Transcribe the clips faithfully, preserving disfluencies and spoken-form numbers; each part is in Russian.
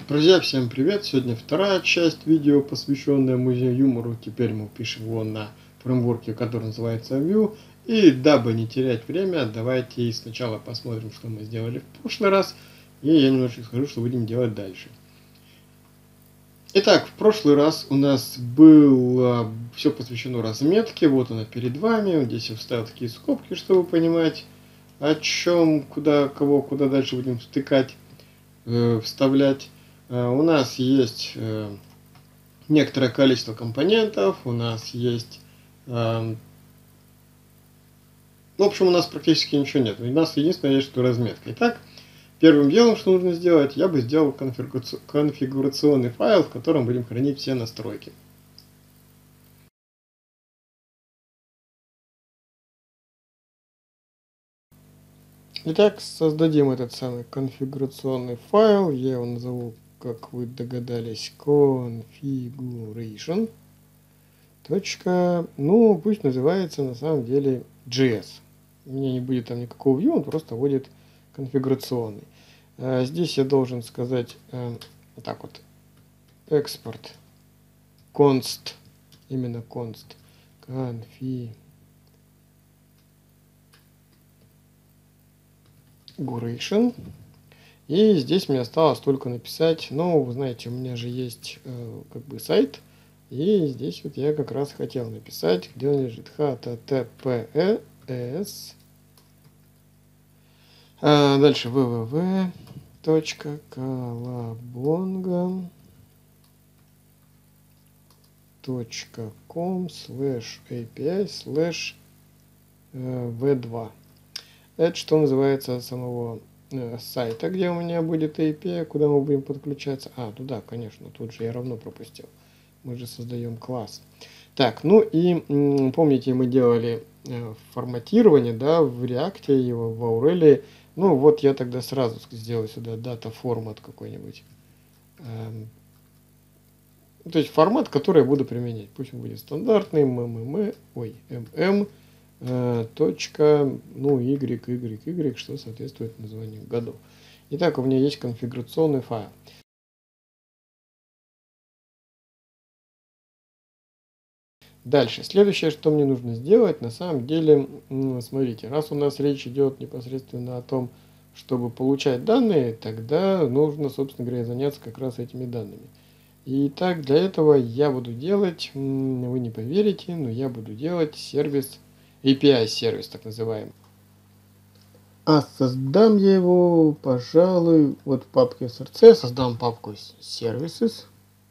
Друзья, всем привет! Сегодня вторая часть видео, посвященная музею юмору. Теперь мы пишем его на фреймворке, который называется Vue. И дабы не терять время, давайте сначала посмотрим, что мы сделали в прошлый раз. И я немножко скажу, что будем делать дальше. Итак, в прошлый раз у нас было все посвящено разметке. Вот она перед вами. Здесь я вставил такие скобки, чтобы понимать, о чем, куда, кого, куда дальше будем втыкать, э, вставлять. У нас есть некоторое количество компонентов, у нас есть, в общем, у нас практически ничего нет. У нас единственное есть, что разметка. Итак, первым делом, что нужно сделать, я бы сделал конфигурационный файл, в котором будем хранить все настройки. Итак, создадим этот самый конфигурационный файл. Я его назову, как вы догадались, configuration. Точка, ну, пусть называется на самом деле джей эс. У меня не будет там никакого view, он просто будет конфигурационный. А здесь я должен сказать э, вот так вот, экспорт const, именно const, configuration. И здесь мне осталось только написать, ну, вы знаете, у меня же есть э, как бы сайт. И здесь вот я как раз хотел написать, где он лежит, эйч ти ти пи эс. А дальше www точка колобонга точка ком слэш эй пи ай слэш ви два. Это что называется самого э, сайта, где у меня будет эй пи ай, куда мы будем подключаться. А, туда, конечно, тут же я равно пропустил. Мы же создаем класс. Так, ну и помните, мы делали э, форматирование, да, в React, его в Aurelio. Ну вот я тогда сразу сделаю сюда data формат какой-нибудь. Эм, то есть формат, который я буду применять. Пусть он будет стандартный, ммм, ой, мм, э, точка, ну, y, y, y, что соответствует названию годов. Итак, у меня есть конфигурационный файл. Дальше. Следующее, что мне нужно сделать, на самом деле, смотрите, раз у нас речь идет непосредственно о том, чтобы получать данные, тогда нужно, собственно говоря, заняться как раз этими данными. Итак, для этого я буду делать, вы не поверите, но я буду делать сервис, эй пи ай-сервис, так называемый. А создам я его, пожалуй, вот в папке эс эр си, создам папку Services.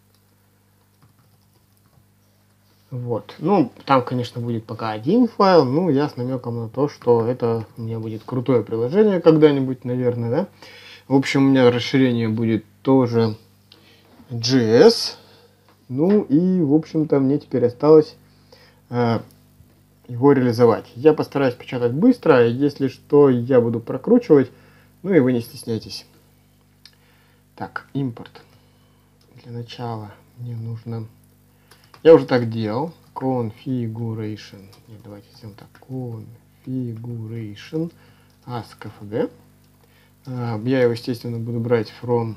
Вот. Ну, там, конечно, будет пока один файл, ну, я с намеком на то, что это у меня будет крутое приложение когда-нибудь, наверное, да. В общем, у меня расширение будет тоже джей эс. Ну, и, в общем-то, мне теперь осталось э, его реализовать. Я постараюсь печатать быстро, если что, я буду прокручивать, ну, и вы не стесняйтесь. Так, импорт. Для начала мне нужно... Я уже так делал. Configuration. Нет, давайте сделаем так. Configuration. ask.fg. Я его, естественно, буду брать from...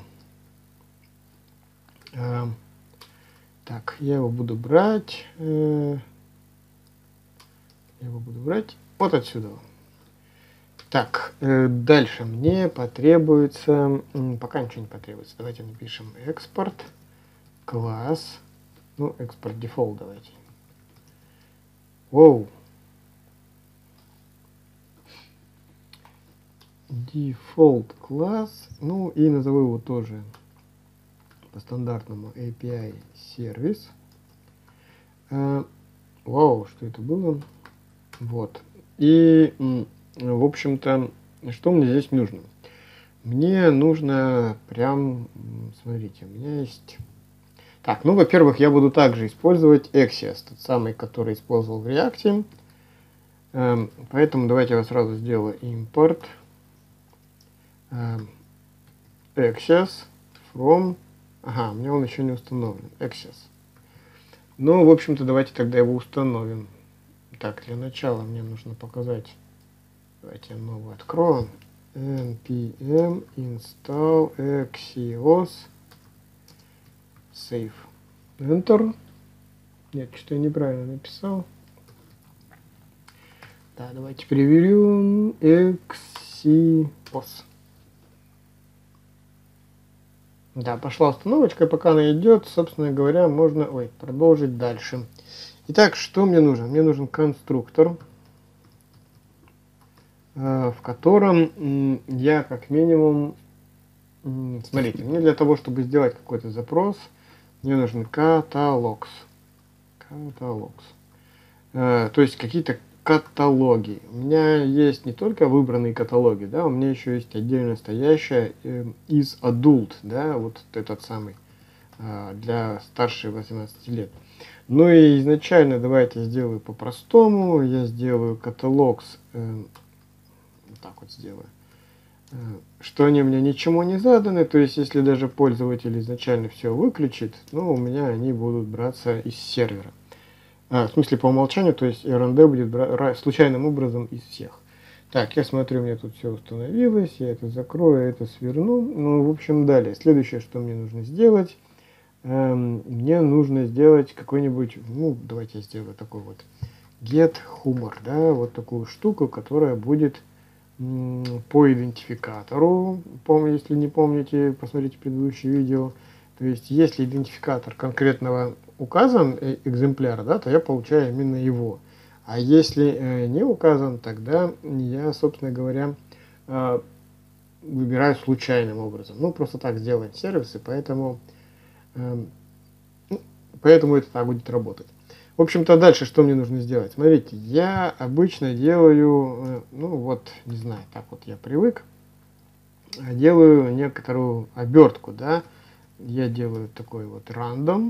Так, я его буду брать... Я его буду брать вот отсюда. Так, дальше мне потребуется... Пока ничего не потребуется. Давайте напишем экспорт. Класс. Ну, экспорт дефолт давайте. Воу. Default класс. Ну, и назову его тоже по стандартному эй пи ай сервис. А, вау, что это было? Вот. И, в общем-то, что мне здесь нужно? Мне нужно прям, смотрите, у меня есть... Так, ну, во-первых, я буду также использовать Axios, тот самый, который использовал в React. Эм, поэтому давайте я сразу сделаю импорт эм, Axios from... Ага, у меня он еще не установлен. Axios. Ну, в общем-то, давайте тогда его установим. Так, для начала мне нужно показать... Давайте я новую открою. npm install Axios Save. Enter. Нет, что я неправильно написал. Да, давайте проверим. Exipos. Да, пошла установочка, и пока она идет, собственно говоря, можно ой, продолжить дальше. Итак, что мне нужен? Мне нужен конструктор, в котором я как минимум, смотрите, мне для того, чтобы сделать какой-то запрос, мне нужен catalogs. Catalogs. То есть какие-то каталоги. У меня есть не только выбранные каталоги, да, у меня еще есть отдельно стоящая из adult, да, вот этот самый, для старше восемнадцати лет. Ну и изначально давайте я сделаю по-простому, я сделаю catalogs, э, вот так вот сделаю, э, что они мне ничему не заданы, то есть если даже пользователь изначально все выключит, ну у меня они будут браться из сервера. А, в смысле по умолчанию, то есть эр эн ди будет брать случайным образом из всех. Так, я смотрю, у меня тут все установилось, я это закрою, это сверну. Ну, в общем, далее. Следующее, что мне нужно сделать, эм, мне нужно сделать какой-нибудь, ну, давайте я сделаю такой вот get humor, да, вот такую штуку, которая будет м, по идентификатору, помню, если не помните, посмотрите предыдущее видео. То есть, если идентификатор конкретного указан экземпляр, да, то я получаю именно его. А если э, не указан, тогда я, собственно говоря, э, выбираю случайным образом. Ну, просто так сделать сервисы, поэтому, э, поэтому это так будет работать. В общем-то, дальше что мне нужно сделать? Смотрите, я обычно делаю, э, ну вот, не знаю, так вот я привык, делаю некоторую обертку, да. Я делаю такой вот random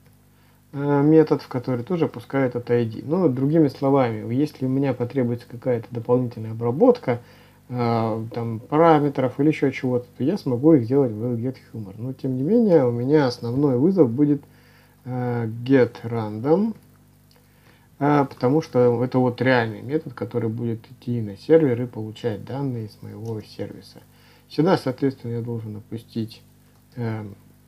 метод, в который тоже пускает от ай ди. Ну, другими словами, если у меня потребуется какая-то дополнительная обработка э, там параметров или еще чего-то, то я смогу их сделать в getHumor. Но тем не менее, у меня основной вызов будет э, getRandom, э, потому что это вот реальный метод, который будет идти на сервер и получать данные с моего сервиса. Сюда, соответственно, я должен опустить э,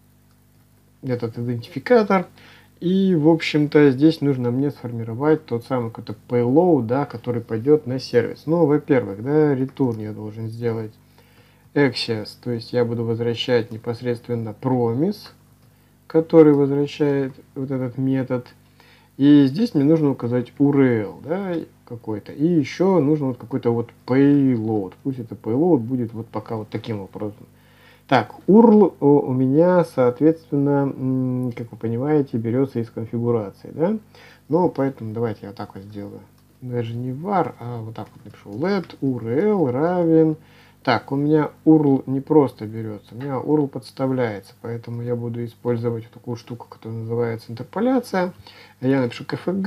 этот идентификатор. И, в общем-то, здесь нужно мне сформировать тот самый какой-то payload, да, который пойдет на сервис. Ну, во-первых, да, return я должен сделать access, то есть я буду возвращать непосредственно promise, который возвращает вот этот метод. И здесь мне нужно указать ю ар эл, да, какой-то. И еще нужно вот какой-то вот payload. Пусть это payload будет вот пока вот таким образом. Так, ю ар эл у меня, соответственно, как вы понимаете, берется из конфигурации, да? Ну, поэтому давайте я вот так вот сделаю. Даже не var, а вот так вот напишу. Let ю ар эл равен. Так, у меня ю ар эл не просто берется, у меня ю ар эл подставляется, поэтому я буду использовать вот такую штуку, которая называется интерполяция. Я напишу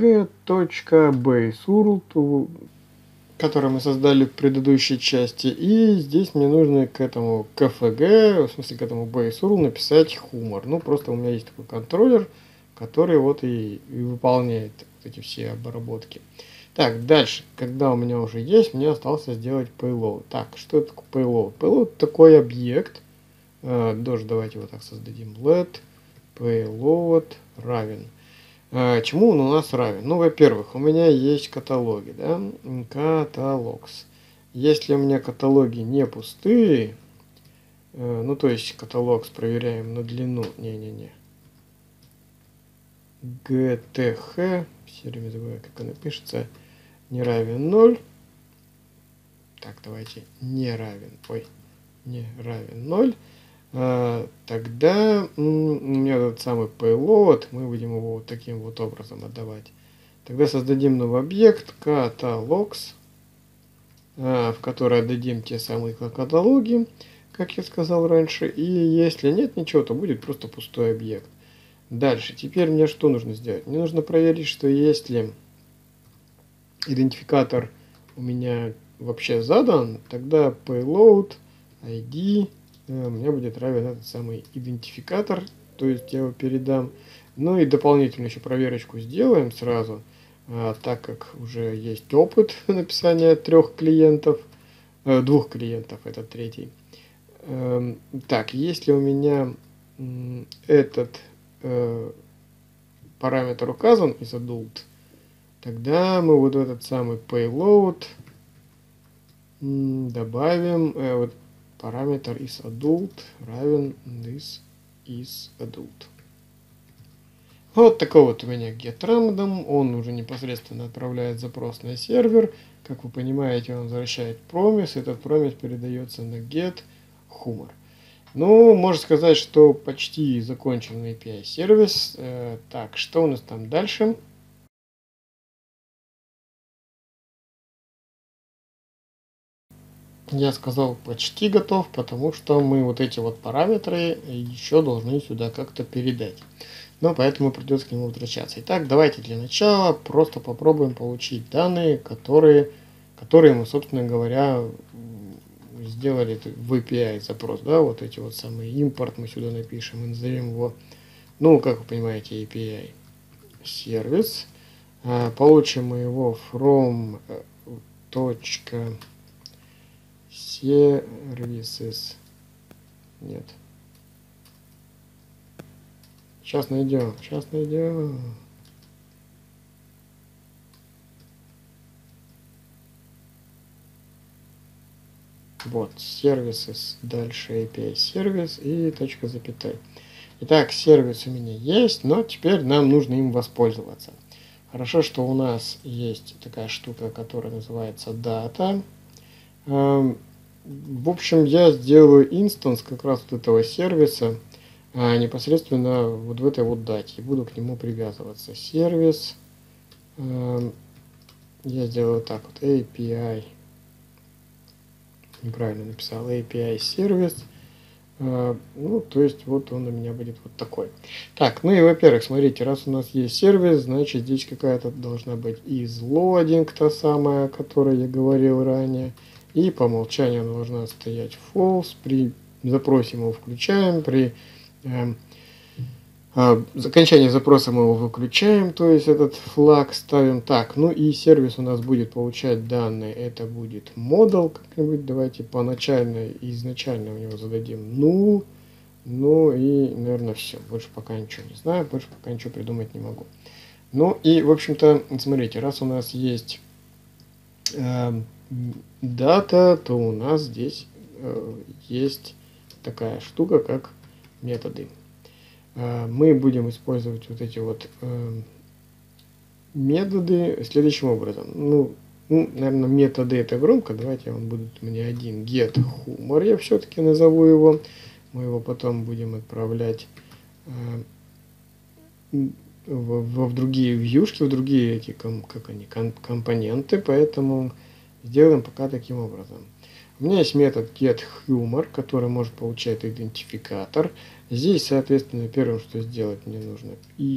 kfg.baseURL, который мы создали в предыдущей части, и здесь мне нужно к этому kfg, в смысле к этому baseURL написать humor. Ну, просто у меня есть такой контроллер, который вот и, и выполняет вот эти все обработки. Так, дальше, когда у меня уже есть, мне осталось сделать payload. Так, что это такое payload? Payload такой объект, э, тоже давайте вот так создадим, let payload равен. Чему он у нас равен? Ну, во-первых, у меня есть каталоги, да, catalogs. Если у меня каталоги не пустые, э, ну, то есть каталог проверяем на длину, не-не-не, gth, все время забываю, как оно пишется, не равен ноль. Так, давайте не равен, ой, не равен ноль. А, тогда у меня этот самый payload, мы будем его вот таким вот образом отдавать. Тогда создадим новый объект catalogs, а, в который отдадим те самые каталоги, как я сказал раньше. И если нет ничего, то будет просто пустой объект. Дальше, теперь мне что нужно сделать? Мне нужно проверить, что если идентификатор у меня вообще задан, тогда payload ай ди у меня будет равен этот самый идентификатор, то есть я его передам. Ну и дополнительно еще проверочку сделаем сразу, а, так как уже есть опыт написания трех клиентов, э, двух клиентов, это третий. Э, так, если у меня э, этот э, параметр указан из adult, тогда мы вот этот самый payload добавим э, вот параметр is adult равен this is adult. Вот такой вот у меня getRandom, он уже непосредственно отправляет запрос на сервер. Как вы понимаете, он возвращает промис, этот промис передается на getHumor. Ну, можно сказать, что почти закончен эй пи ай сервис. Э, так, что у нас там дальше? Я сказал почти готов, потому что мы вот эти вот параметры еще должны сюда как-то передать. Но поэтому придется к нему возвращаться. Итак, давайте для начала просто попробуем получить данные, которые, которые мы, собственно говоря, сделали в эй пи ай запрос. Да, вот эти вот самые импорт мы сюда напишем и назовем его, ну, как вы понимаете, эй пи ай сервис. Получим мы его from .services. Нет. Сейчас найдем, сейчас найдем. Вот, services, дальше эй пи ай сервис и точка запятой. Итак, сервис у меня есть, но теперь нам нужно им воспользоваться. Хорошо, что у нас есть такая штука, которая называется data. В общем, я сделаю инстанс как раз вот этого сервиса а непосредственно вот в этой вот дате и буду к нему привязываться. Сервис, э, я сделаю так вот, эй пи ай, неправильно написал, эй пи ай сервис, э, ну, то есть вот он у меня будет вот такой. Так, ну и во-первых, смотрите, раз у нас есть сервис, значит здесь какая-то должна быть isLoading, та самая, о которой я говорил ранее, и по умолчанию она должна стоять false, при запросе мы его включаем, при окончание запроса мы его выключаем, то есть этот флаг ставим так. Ну и сервис у нас будет получать данные. Это будет model как-нибудь. Давайте поначально, изначально у него зададим null. Ну и, наверное, все. Больше пока ничего не знаю, больше пока ничего придумать не могу. Ну и, в общем-то, смотрите, раз у нас есть э, дата, то у нас здесь э, есть такая штука, как методы. Мы будем использовать вот эти вот методы следующим образом. Ну, ну, наверное, методы это громко. Давайте он будет у меня один getHumor, я все-таки назову его. Мы его потом будем отправлять в, в, в другие вьюшки, в другие эти как они, компоненты, поэтому сделаем пока таким образом. У меня есть метод getHumor, который может получать идентификатор. Здесь, соответственно, первым, что сделать, мне нужно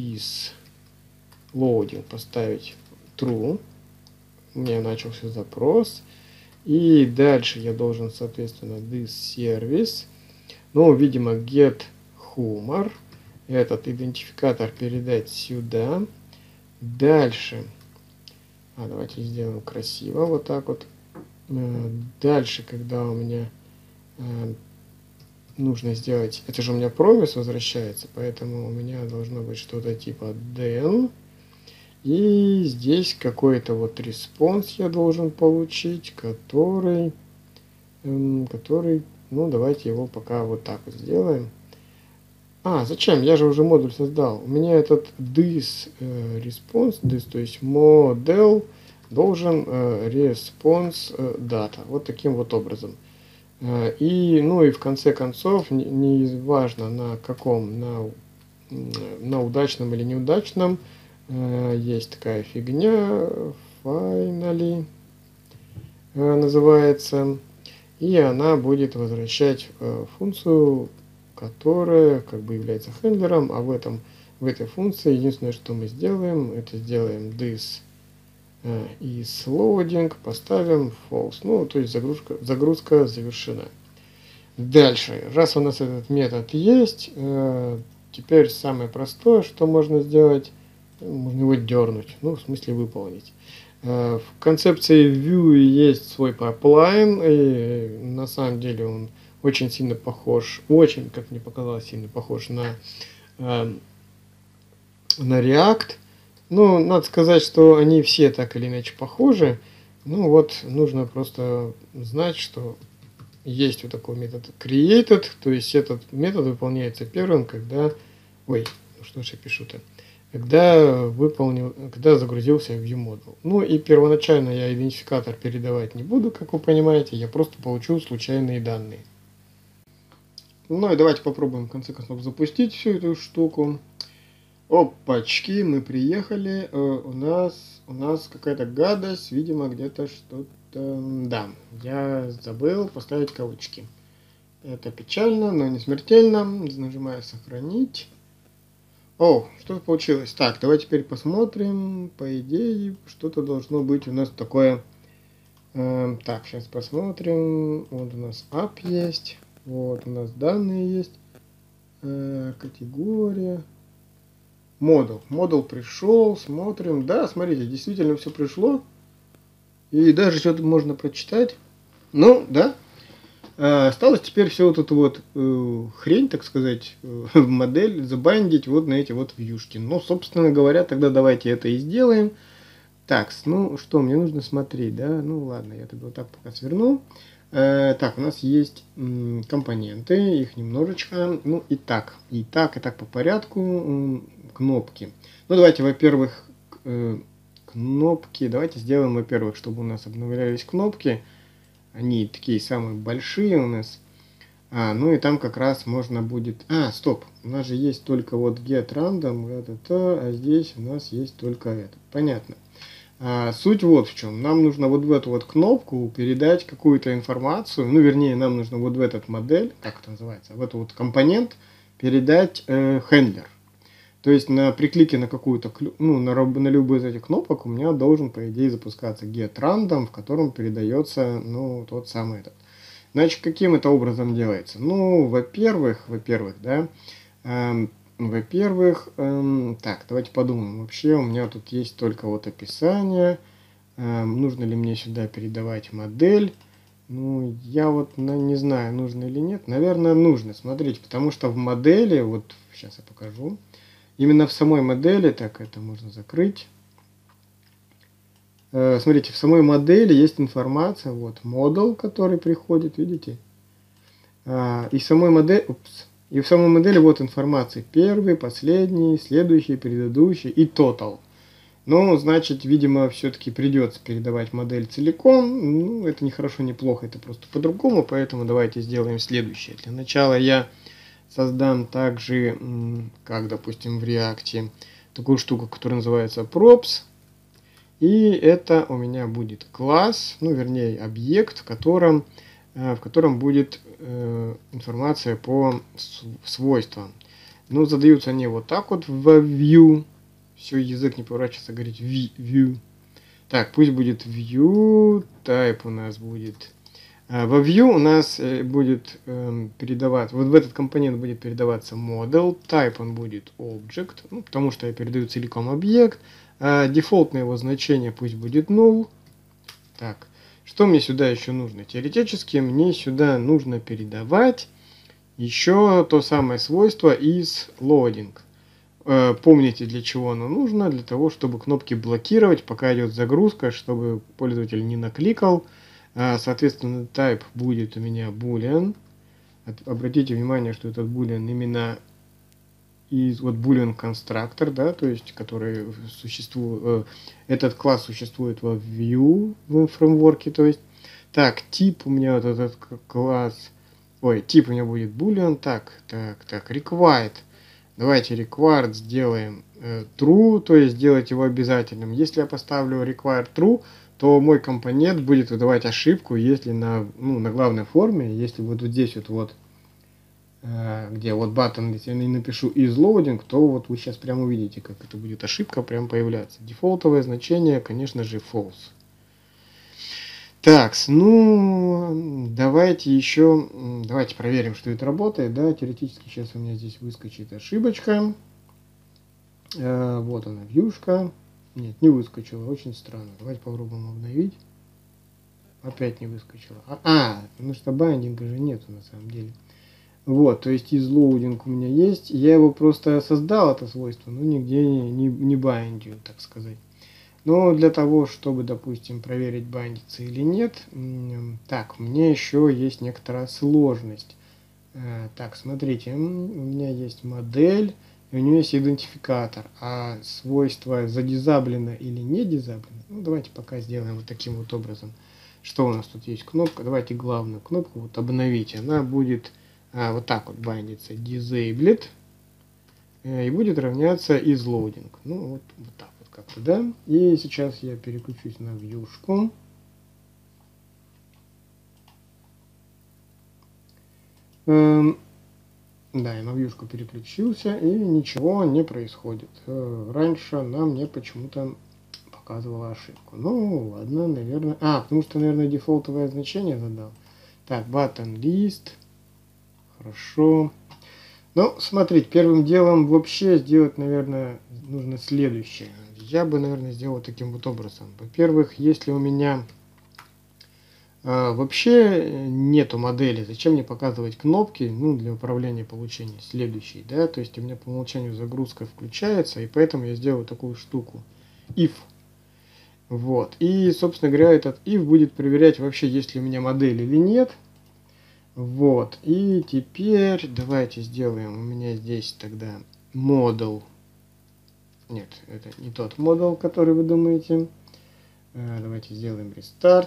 isLoading поставить true. У меня начался запрос. И дальше я должен, соответственно, this service. Ну, видимо, getHumor. Этот идентификатор передать сюда. Дальше. А, давайте сделаем красиво. Вот так вот. Дальше, когда у меня э, нужно сделать, это же у меня промис возвращается, поэтому у меня должно быть что-то типа then, и здесь какой-то вот респонс я должен получить, который, э, который, ну давайте его пока вот так вот сделаем. А, зачем? Я же уже модуль создал. У меня этот this э, response, this, то есть model должен э, response э, data. Вот таким вот образом. Э, и, ну и в конце концов, не, не важно на каком, на, на удачном или неудачном, э, есть такая фигня, finally э, называется. И она будет возвращать э, функцию, которая как бы является хендлером, а в, этом, в этой функции единственное, что мы сделаем, это сделаем this и isLoading, поставим false, ну то есть загрузка, загрузка завершена. Дальше, раз у нас этот метод есть, э, теперь самое простое, что можно сделать, можно его дернуть, ну в смысле выполнить. Э, в концепции Vue есть свой пайплайн, и на самом деле он очень сильно похож, очень, как мне показалось, сильно похож на э, на React. Ну, надо сказать, что они все так или иначе похожи. Ну вот, нужно просто знать, что есть вот такой метод created, то есть этот метод выполняется первым, когда... Ой, ну что же я пишу-то? Когда выполнил, когда загрузился ViewModel. Ну и первоначально я идентификатор передавать не буду, как вы понимаете, я просто получу случайные данные. Ну и давайте попробуем в конце концов запустить всю эту штуку. Опачки, мы приехали. Э, у нас у нас какая-то гадость, видимо, где-то что-то... Да, я забыл поставить кавычки. Это печально, но не смертельно. Нажимаю сохранить. О, что-то получилось. Так, давай теперь посмотрим. По идее, что-то должно быть у нас такое... Э, так, сейчас посмотрим. Вот у нас app есть. Вот у нас данные есть. Э, категория. Модул. Модул пришел, смотрим. Да, смотрите, действительно все пришло. И даже что-то можно прочитать. Ну, да. А, осталось теперь все вот эту вот э, хрень, так сказать, э, модель забандить вот на эти вот вьюшки. Ну, собственно говоря, тогда давайте это и сделаем. Так, ну что, мне нужно смотреть, да? Ну, ладно, я тогда вот так пока сверну. Э, так, у нас есть м, компоненты, их немножечко. Ну, и так, и так, и так по порядку. М, кнопки. Ну, давайте, во-первых, э, кнопки. Давайте сделаем, во-первых, чтобы у нас обновлялись кнопки. Они такие самые большие у нас. А, ну и там как раз можно будет... А, стоп, у нас же есть только вот get random, это то, а здесь у нас есть только это. Понятно. А, суть вот в чем. Нам нужно вот в эту вот кнопку передать какую-то информацию, ну вернее нам нужно вот в этот модель, как это называется, в эту вот компонент передать э, хендлер. То есть на, при клике на какую-то, ну на, на любую из этих кнопок у меня должен по идее запускаться get random, в котором передается ну тот самый этот. Значит, каким это образом делается? Ну, во-первых, во-первых, да, эм, во-первых, эм, так, давайте подумаем. Вообще у меня тут есть только вот описание. Эм, нужно ли мне сюда передавать модель? Ну, я вот ну, не знаю, нужно или нет. Наверное, нужно. Смотрите, потому что в модели, вот сейчас я покажу, именно в самой модели, так, это можно закрыть. Э, смотрите, в самой модели есть информация, вот, model, который приходит, видите? А, и в самой модели, упс, и в самой модели вот информация. Первый, последний, следующий, предыдущий и total. Ну, значит, видимо, все-таки придется передавать модель целиком. Ну, это не хорошо, не плохо, это просто по-другому. Поэтому давайте сделаем следующее. Для начала я создам также, как, допустим, в React, такую штуку, которая называется props. И это у меня будет класс, ну, вернее, объект, в котором, в котором будет э, информация по свойствам. Ну, задаются они вот так вот в view. Все, язык не поворачивается, говорить view. Так, пусть будет view, type у нас будет. А, во view у нас будет э, передаваться, вот в этот компонент будет передаваться model, type он будет object, ну, потому что я передаю целиком объект. А, дефолтное его значение пусть будет null. Так, что мне сюда еще нужно? Теоретически мне сюда нужно передавать еще то самое свойство из loading. Помните, для чего оно нужно? Для того, чтобы кнопки блокировать, пока идет загрузка, чтобы пользователь не накликал. Соответственно, type будет у меня boolean. Обратите внимание, что этот boolean именно из вот boolean constructor, да, то есть который существует, этот класс существует во Vue в фреймворке, то есть. Так, тип у меня вот этот класс, ой, тип у меня будет boolean, так, так, так, required. Давайте required сделаем э, true, то есть сделать его обязательным. Если я поставлю required true, то мой компонент будет выдавать ошибку, если на, ну, на главной форме, если вот, вот здесь вот, вот э, где вот button, если я не напишу is loading, то вот вы сейчас прямо увидите, как это будет ошибка прям появляться. Дефолтовое значение, конечно же, false. Так, ну, давайте еще, давайте проверим, что это работает, да, теоретически сейчас у меня здесь выскочит ошибочка, э, вот она, вьюшка, нет, не выскочила, очень странно, давайте попробуем обновить, опять не выскочила, а, а потому что байдинга же нету на самом деле, Вот, то есть изloading у меня есть. Я его просто создал, это свойство, но нигде не, не, не бандю, так сказать. Но для того, чтобы, допустим, проверить, бандится или нет, так, у меня еще есть некоторая сложность. Так, смотрите, у меня есть модель, и у нее есть идентификатор, а свойство задизаблено или не дизаблено, ну, давайте пока сделаем вот таким вот образом. Что у нас тут есть? Кнопка, давайте главную кнопку вот обновить, она будет а, вот так вот бандиться, disabled, и будет равняться isLoading. Ну, вот, вот так вот как-то, да? И сейчас я переключусь на вьюшку. Эм, да, я на вьюшку переключился, и ничего не происходит. Э, раньше она мне почему-то показывала ошибку. Ну, ладно, наверное... А, потому что, наверное, дефолтовое значение задал. Так, button list. Хорошо. Ну, смотрите, первым делом вообще сделать, наверное, нужно следующее. Я бы, наверное, сделал таким вот образом. Во-первых, если у меня э, вообще нету модели, зачем мне показывать кнопки, ну, для управления получением следующей, да, то есть у меня по умолчанию загрузка включается, и поэтому я сделаю такую штуку. If. Вот. И, собственно говоря, этот if будет проверять вообще, есть ли у меня модель или нет. Вот, и теперь давайте сделаем, у меня здесь тогда model, нет, это не тот model, который вы думаете, а, давайте сделаем restart,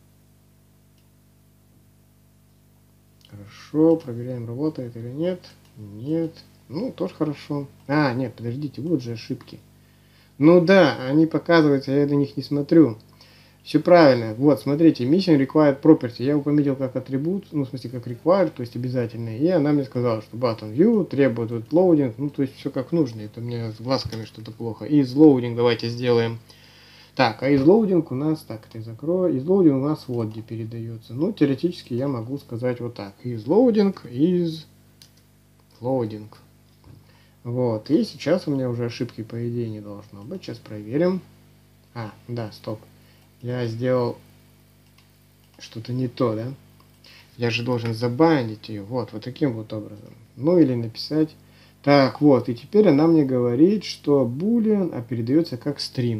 хорошо, проверяем, работает или нет, нет, ну, тоже хорошо, а, нет, подождите, вот же ошибки, ну да, они показываются, я на них не смотрю. Все правильно. Вот, смотрите, mission required property. Я его пометил как атрибут, ну, в смысле, как required, то есть обязательно. И она мне сказала, что button view требует вот loading, ну, то есть все как нужно. Это у меня с глазками что-то плохо. И из loading давайте сделаем. Так, а из loading у нас, так, это я закрою, из loading у нас вот где передается. Ну, теоретически я могу сказать вот так. Из loading, из loading. Вот, и сейчас у меня уже ошибки, по идее, не должно быть. Сейчас проверим. А, да, стоп. Я сделал что-то не то, да? Я же должен забандить ее. Вот, вот таким вот образом. Ну, или написать. Так, вот. И теперь она мне говорит, что boolean а передается как string.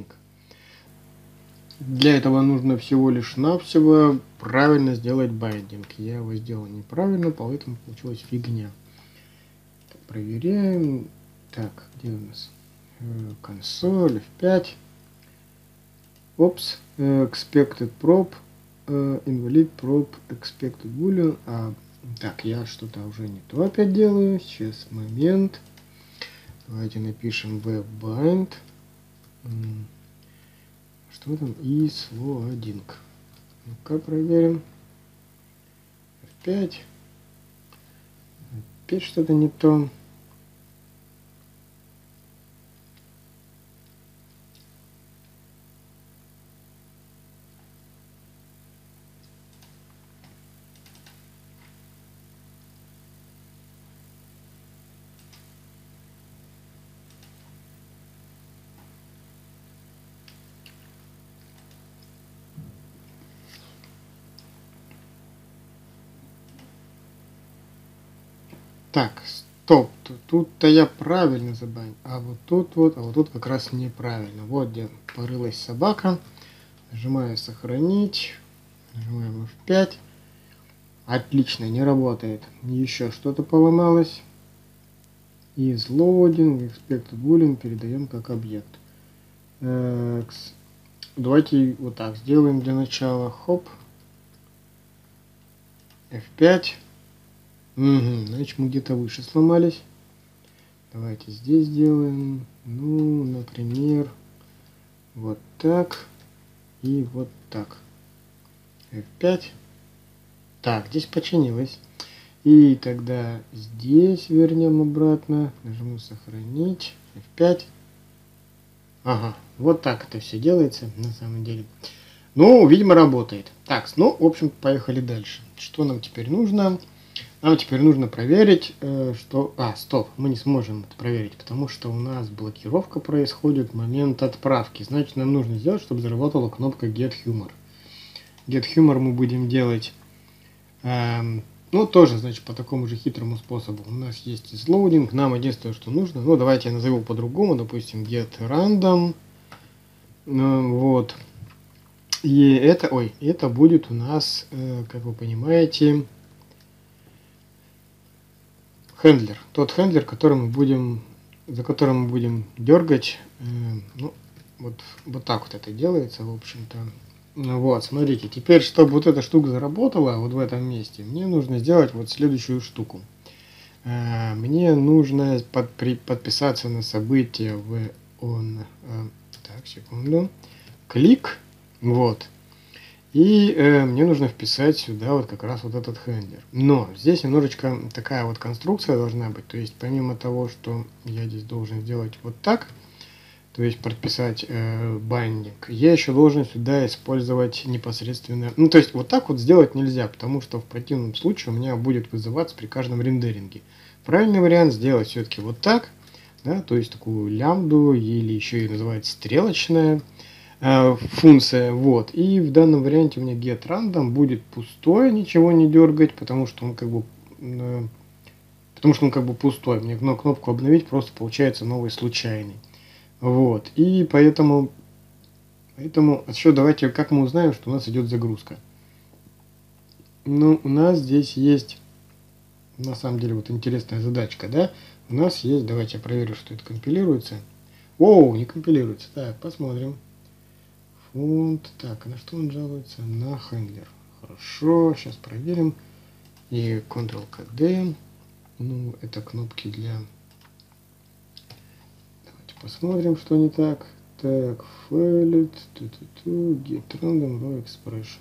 Для этого нужно всего лишь навсего правильно сделать байдинг. Я его сделал неправильно, поэтому получилась фигня. Так, проверяем. Так, где у нас? Консоль эф пять. Опс, expected prop, invalid prop, expected boolean. А, так, я что-то уже не то опять делаю. Сейчас момент. Давайте напишем webbind. Что там? isloading. Ну-ка проверим. Опять. Опять что-то не то. Так, стоп, тут-то я правильно забанил, а вот тут вот, а вот тут как раз неправильно. Вот где порылась собака. Нажимаю сохранить, нажимаем эф пять. Отлично, не работает. Еще что-то поломалось. Из loading, expected boolean передаем как объект. Давайте вот так сделаем для начала. Хоп. эф пять. Угу, значит мы где-то выше сломались. Давайте здесь сделаем. Ну, например, вот так. И вот так. эф пять. Так, здесь починилось. И тогда здесь вернем обратно. Нажму сохранить. эф пять. Ага, вот так это все делается на самом деле. Ну, видимо, работает. Так, ну, в общем, поехали дальше. Что нам теперь нужно? Нам теперь нужно проверить, что... А, стоп, мы не сможем это проверить, потому что у нас блокировка происходит в момент отправки. Значит, нам нужно сделать, чтобы заработала кнопка getHumor. getHumor мы будем делать эм, Ну, тоже, значит, по такому же хитрому способу. У нас есть isLoading. Нам единственное, что нужно, ну, давайте я назову по-другому, допустим, getRandom. Вот. И это, ой, это будет у нас, как вы понимаете, хендлер. Тот хендлер, который мы будем, за которым мы будем дергать. Ну, вот, вот так вот это делается, в общем-то. Вот, смотрите, теперь, чтобы вот эта штука заработала вот в этом месте, мне нужно сделать вот следующую штуку. Мне нужно под, при, подписаться на событие в он. Так, секунду. Клик. Вот. И э, мне нужно вписать сюда вот как раз вот этот хендлер. Но здесь немножечко такая вот конструкция должна быть. То есть помимо того, что я здесь должен сделать вот так, то есть подписать э, бандинг, я еще должен сюда использовать непосредственно... Ну, то есть вот так вот сделать нельзя, потому что в противном случае у меня будет вызываться при каждом рендеринге. Правильный вариант сделать все-таки вот так, да, то есть такую лямбду, или еще и называется стрелочная э, функция. Вот. И в данном варианте у меня getRandom будет пустой, ничего не дергать, потому что он как бы... Э, потому что он как бы пустой. Мне на кнопку обновить просто получается новый случайный. Вот, и поэтому, поэтому еще давайте, как мы узнаем, что у нас идет загрузка. Ну, у нас здесь есть, на самом деле, вот интересная задачка, да? У нас есть, давайте я проверю, что это компилируется. Оу, не компилируется. Так, посмотрим. Фонд, так, на что он жалуется? На хендлер. Хорошо, сейчас проверим. И контрол-кд. Ну, это кнопки для... Посмотрим, что не так. Так, файлит, getRandom raw expression.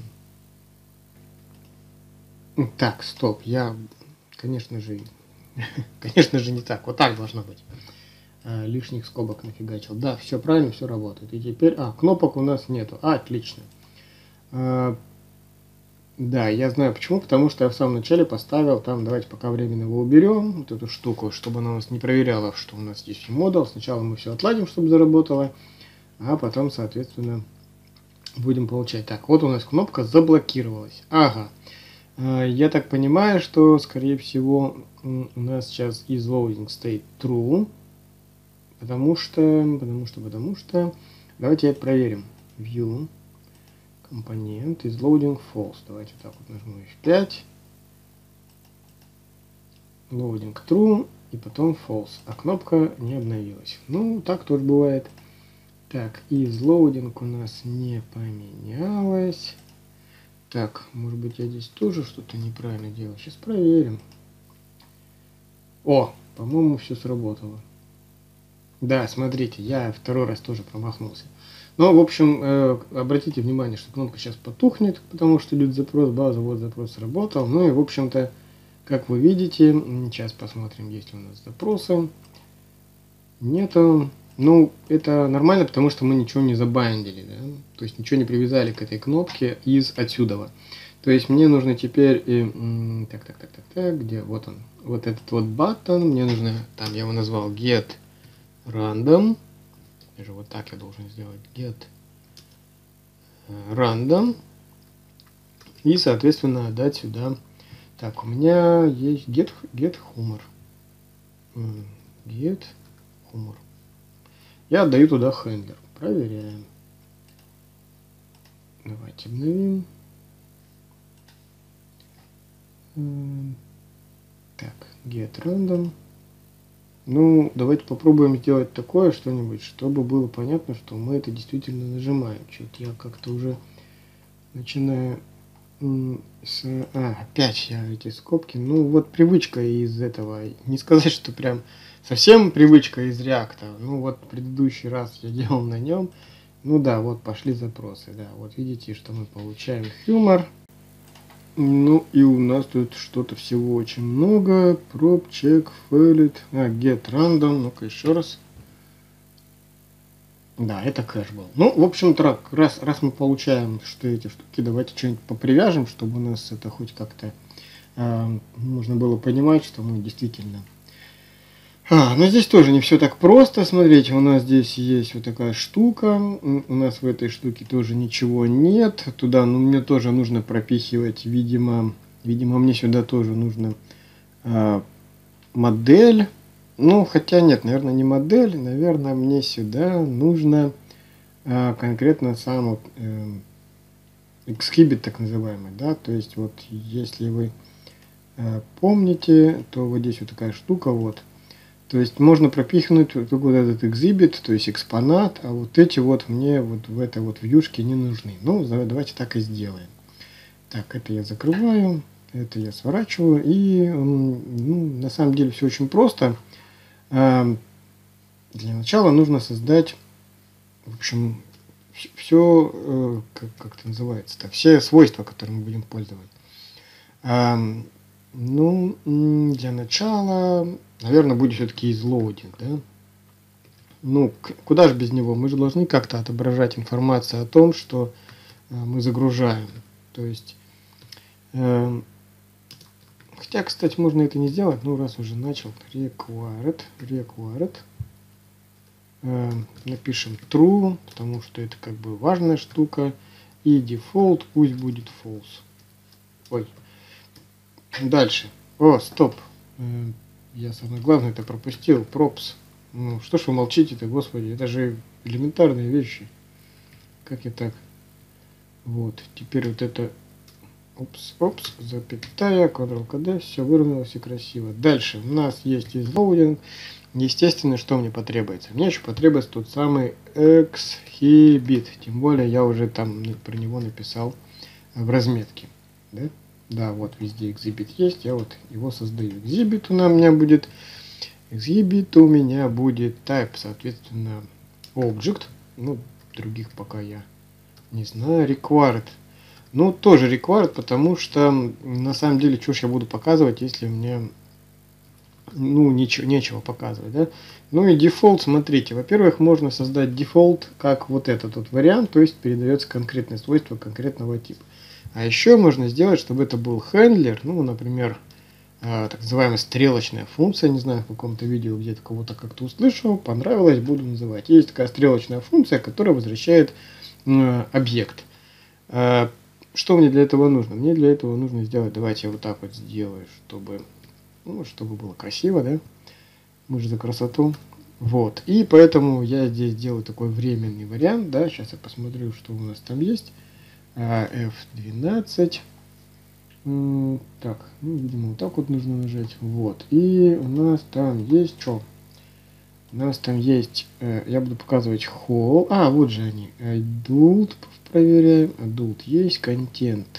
Так, стоп, я, конечно же, конечно же не так. Вот так должно быть. А, лишних скобок нафигачил. Да, все правильно, все работает. И теперь, а, кнопок у нас нету. А, отлично. А, да, я знаю почему, потому что я в самом начале поставил там, давайте пока временно его уберем, вот эту штуку, чтобы она у нас не проверяла, что у нас есть модул. Сначала мы все отладим, чтобы заработало, а потом, соответственно, будем получать. Так, вот у нас кнопка заблокировалась. Ага, я так понимаю, что, скорее всего, у нас сейчас isLoading state true, потому что, потому что, потому что, давайте это проверим. View. Компонент isLoading false. Давайте так вот нажму эф пять. Loading true и потом false. А кнопка не обновилась. Ну, так тоже бывает. Так, isLoading у нас не поменялось. Так, может быть я здесь тоже что-то неправильно делаю. Сейчас проверим. О, по-моему, все сработало. Да, смотрите, я второй раз тоже промахнулся. Но, в общем, э, обратите внимание, что кнопка сейчас потухнет, потому что идет запрос, база, вот запрос сработал. Ну и, в общем-то, как вы видите, сейчас посмотрим, есть ли у нас запросы. Нету. Ну, это нормально, потому что мы ничего не забайндили, да? То есть ничего не привязали к этой кнопке из отсюда. То есть мне нужно теперь... И, так, так, так, так, так, где? Вот он. Вот этот вот баттон. Мне нужно, там я его назвал getRandom. Даже вот так я должен сделать. getRandom. И, соответственно, отдать сюда. Так, у меня есть get, getHumor. getHumor. Я отдаю туда хендлер. Проверяем. Давайте обновим. Так, getRandom. Ну, давайте попробуем сделать такое что-нибудь, чтобы было понятно, что мы это действительно нажимаем. Что-то я как-то уже начинаю с... А, опять я эти скобки. Ну, вот привычка из этого. Не сказать, что прям совсем привычка из React. Ну, вот предыдущий раз я делал на нем. Ну да, вот пошли запросы. Да, вот видите, что мы получаем humor. Ну и у нас тут что-то всего очень много. Prop, check, failit. А, getRandom. Ну-ка еще раз. Да, это кэш был. Ну, в общем-то, раз, раз мы получаем что эти штуки, давайте что-нибудь попривяжем, чтобы у нас это хоть как-то э, можно было понимать, что мы действительно... А, но здесь тоже не все так просто. Смотрите, у нас здесь есть вот такая штука. У нас в этой штуке тоже ничего нет. Туда, ну, мне тоже нужно пропихивать, видимо, Видимо, мне сюда тоже нужно э, модель. Ну, хотя нет, наверное, не модель. Наверное, мне сюда нужно э, конкретно сам э, эксхибит, так называемый, да. То есть вот если вы э, помните, то вот здесь вот такая штука вот. То есть можно пропихнуть вот этот экзибит, то есть экспонат, а вот эти вот мне вот в этой вот вьюшке не нужны. Ну, давайте так и сделаем. Так, это я закрываю, это я сворачиваю. И ну, на самом деле все очень просто. Для начала нужно создать, в общем, все, как, как это называется-то, все свойства, которыми мы будем пользоваться. Ну, для начала, наверное, будет все-таки излоудинг, да? Ну, куда же без него? Мы же должны как-то отображать информацию о том, что мы загружаем. То есть, э, хотя, кстати, можно это не сделать, ну, раз уже начал, required, required, э, напишем true, потому что это как бы важная штука, и default пусть будет false. Ой. Дальше. О, стоп. Я самое главное это пропустил. Props. Ну, что ж вы молчите-то, господи. Это же элементарные вещи. Как и так. Вот. Теперь вот это... Опс, опс, запятая, Ctrl-C, все выровнялось и красиво. Дальше. У нас есть излоудинг. Естественно, что мне потребуется? Мне еще потребуется тот самый exhibit. Тем более я уже там про него написал в разметке. Да? Да, вот везде exhibit есть, я вот его создаю. Exhibit у меня будет, exhibit у меня будет type, соответственно, object. Ну, других пока я не знаю. Required. Ну, тоже required, потому что на самом деле, что ж я буду показывать, если у меня, ну, ничего, нечего показывать, да? Ну и default, смотрите, во-первых, можно создать default как вот этот вот вариант, то есть передается конкретное свойство конкретного типа. А еще можно сделать, чтобы это был хендлер, ну, например, э, так называемая стрелочная функция, не знаю, в каком-то видео где-то кого-то как-то услышал, понравилось, буду называть. Есть такая стрелочная функция, которая возвращает э, объект. Э, что мне для этого нужно? Мне для этого нужно сделать, давайте я вот так вот сделаю, чтобы, ну, чтобы было красиво, да? Мы же за красоту. Вот, и поэтому я здесь делаю такой временный вариант, да, сейчас я посмотрю, что у нас там есть. эф двенадцать. Так, ну, видимо, вот так вот нужно нажать. Вот. И у нас там есть что? У нас там есть, э, я буду показывать whole. А, вот же они. Adult проверяем. Adult есть. Контент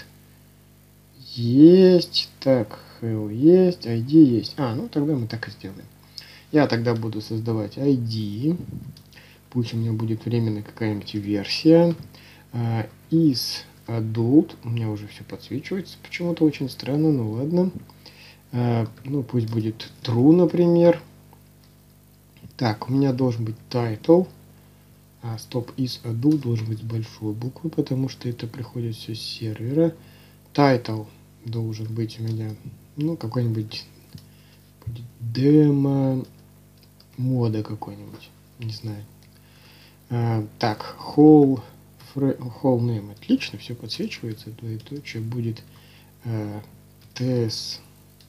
есть. Так, hell есть. ай ди есть. А, ну тогда мы так и сделаем. Я тогда буду создавать ай ди. Пусть у меня будет временная какая-нибудь версия. Из adult, у меня уже все подсвечивается, почему-то очень странно, ну ладно. Ну пусть будет true, например. Так, у меня должен быть title. А, стоп, из adult должен быть с большой буквы, потому что это приходит все с сервера. Title должен быть у меня, ну, какой-нибудь демо мода какой-нибудь, не знаю. А, так, whole whole name, отлично, все подсвечивается, двоеточие будет э, тест,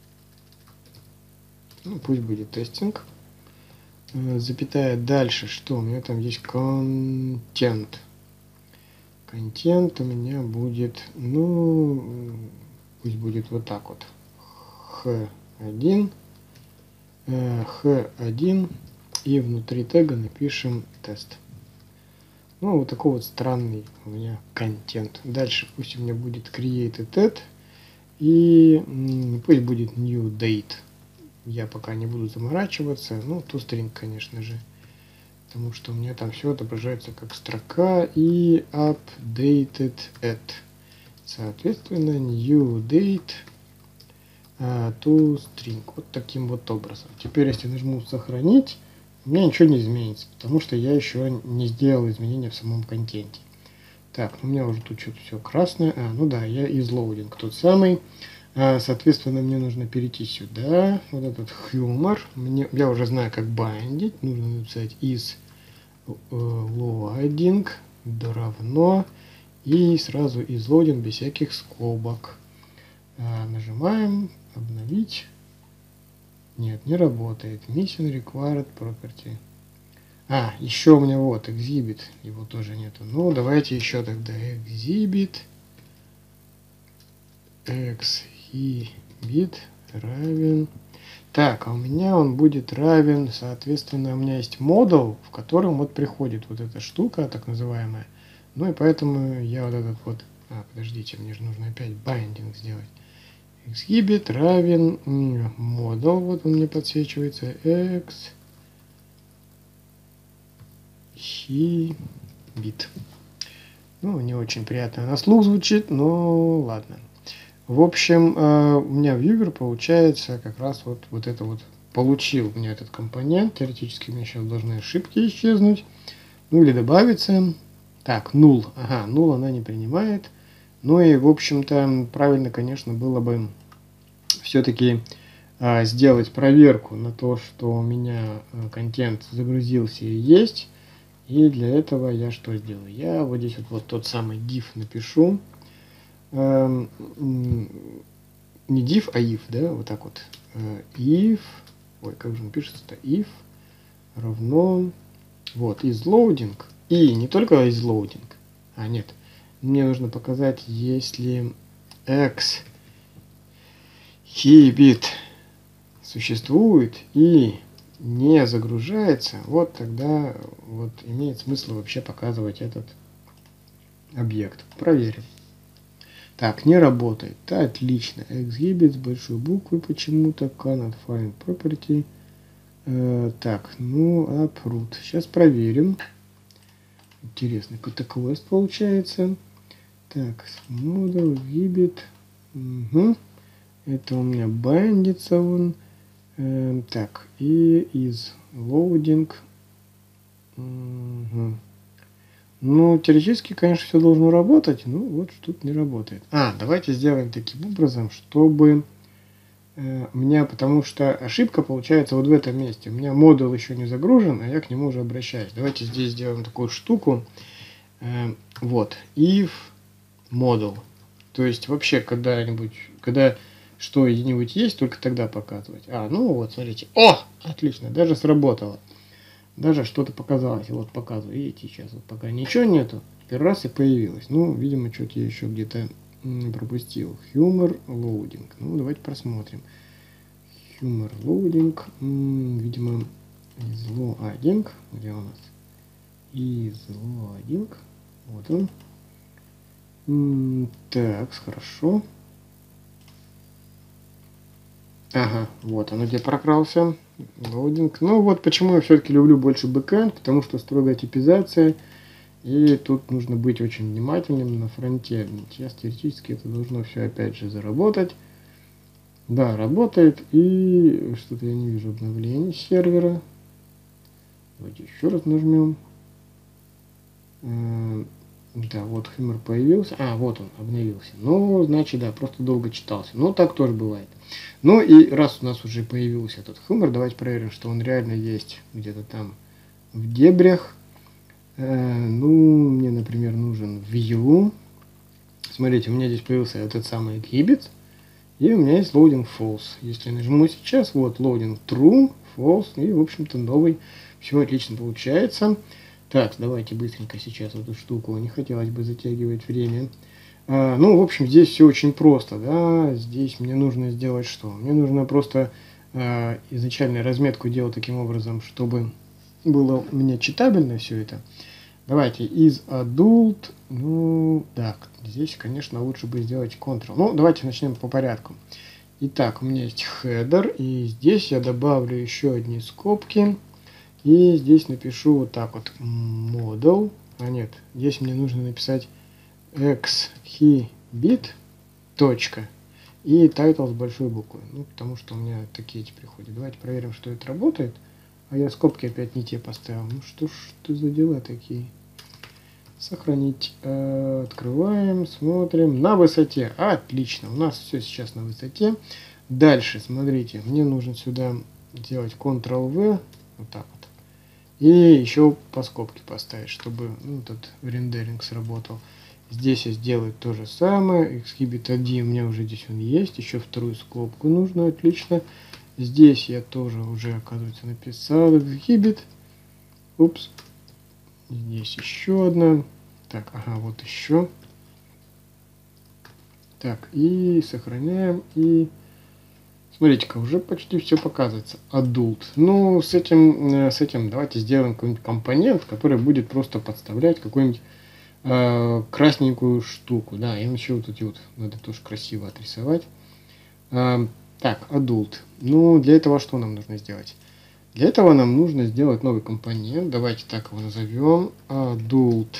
ну пусть будет тестинг, э, запятая, дальше, что у меня там есть контент, контент у меня будет, ну, пусть будет вот так вот, эйч один, э, эйч один, и внутри тега напишем тест. Ну, вот такой вот странный у меня контент. Дальше пусть у меня будет created at, и пусть будет new date. Я пока не буду заморачиваться. Ну, toString, конечно же. Потому что у меня там все отображается как строка. И updated at. Соответственно, new date uh, toString. Вот таким вот образом. Теперь, если нажму сохранить, у меня ничего не изменится, потому что я еще не сделал изменения в самом контенте. Так, у меня уже тут что-то все красное. А, ну да, я излоудинг тот самый. А, соответственно, мне нужно перейти сюда. Вот этот humor. Мне, я уже знаю, как бандить. Нужно написать is loading равно. И сразу излоудинг без всяких скобок. А, нажимаем обновить. Нет, не работает. Mission required property. А, еще у меня вот exhibit, его тоже нету. Ну, давайте еще тогда exhibit. Exhibit равен. Так, а у меня он будет равен, соответственно, у меня есть модул, в котором вот приходит вот эта штука, так называемая. Ну и поэтому я вот этот вот... А, подождите, мне же нужно опять binding сделать. Exhibit равен модул, вот он мне подсвечивается, exhibit. Ну, не очень приятно на слух звучит, но ладно. В общем, у меня вьювер получается как раз вот, вот это вот получил мне этот компонент. Теоретически у меня сейчас должны ошибки исчезнуть. Ну или добавиться. Так, null. Ага, null она не принимает. Ну и, в общем-то, правильно, конечно, было бы все-таки а, сделать проверку на то, что у меня а, контент загрузился и есть. И для этого я что сделаю? Я вот здесь вот, вот тот самый div напишу. А, не div, а if, да, вот так вот. If, ой, как же он пишется-то? If равно, вот, is loading. И не только is loading, а нет, мне нужно показать, если exhibit существует и не загружается, вот тогда вот имеет смысл вообще показывать этот объект. Проверим. Так, не работает. Да, отлично. Exhibit с большой буквы почему-то. Cannot find property. Э, так, ну, uproot. Сейчас проверим. Интересный какой-то квест получается. Так, model, exhibit. Угу. Это у меня бандится он. Э, так, и из loading. Угу. Ну, теоретически, конечно, все должно работать, но вот что-то не работает. А, давайте сделаем таким образом, чтобы э, у меня, потому что ошибка получается вот в этом месте. У меня модуль еще не загружен, а я к нему уже обращаюсь. Давайте здесь сделаем такую штуку. Э, вот, if model. То есть вообще когда-нибудь, когда что-нибудь есть, только тогда показывать. А, ну вот, смотрите. О, отлично, даже сработало. Даже что-то показалось. Вот показываю. Видите, сейчас вот пока ничего нету. Теперь раз и появилось. Ну, видимо, что-то я еще где-то пропустил. Humor loading. Ну, давайте просмотрим. Humor loading. Видимо, is loading. Где у нас? Is loading. Вот он. Так, хорошо. Ага, вот он где прокрался. Лоудинг. Ну вот почему я все-таки люблю больше бэкэнд, потому что строгая типизация, и тут нужно быть очень внимательным на фронте. Сейчас теоретически это должно все опять же заработать. Да, работает, и что-то я не вижу обновлений сервера. Давайте еще раз нажмем. Да, вот Humor появился. А, вот он, обновился. Ну, значит, да, просто долго читался. Ну, так тоже бывает. Ну, и раз у нас уже появился этот Humor, давайте проверим, что он реально есть где-то там в дебрях. Э, ну, мне, например, нужен View. Смотрите, у меня здесь появился этот самый Exhibit. И у меня есть Loading False. Если я нажму сейчас, вот, Loading True, False. И, в общем-то, новый. Все отлично получается. Так, давайте быстренько сейчас эту штуку, не хотелось бы затягивать время. А, ну, в общем, здесь все очень просто, да, здесь мне нужно сделать что? Мне нужно просто а, изначально разметку делать таким образом, чтобы было у меня читабельно все это. Давайте из adult, ну, так, здесь, конечно, лучше бы сделать Ctrl. Ну, давайте начнем по порядку. Итак, у меня есть header, и здесь я добавлю еще одни скобки. И здесь напишу вот так вот model. А нет, здесь мне нужно написать exhibit. Точка. И title с большой буквы. Ну, потому что у меня такие эти приходят. Давайте проверим, что это работает. А я скобки опять не те поставил. Ну что ж это за дела такие? Сохранить. Открываем, смотрим. На высоте. Отлично. У нас все сейчас на высоте. Дальше, смотрите. Мне нужно сюда сделать Ctrl-V. Вот так вот. И еще по скобке поставить, чтобы ну, этот рендеринг сработал. Здесь я сделаю то же самое. Exhibit один у меня уже здесь он есть. Еще вторую скобку нужно. Отлично. Здесь я тоже уже, оказывается, написал Exhibit. Упс. Здесь еще одна. Так, ага, вот еще. Так, и сохраняем. И смотрите-ка, уже почти все показывается. Adult. Ну, с этим, с этим давайте сделаем какой-нибудь компонент, который будет просто подставлять какой-нибудь э, красненькую штуку. Да, и еще вот эти вот надо тоже красиво отрисовать. Э, так, Adult. Ну, для этого что нам нужно сделать? Для этого нам нужно сделать новый компонент. Давайте так его назовем. Adult.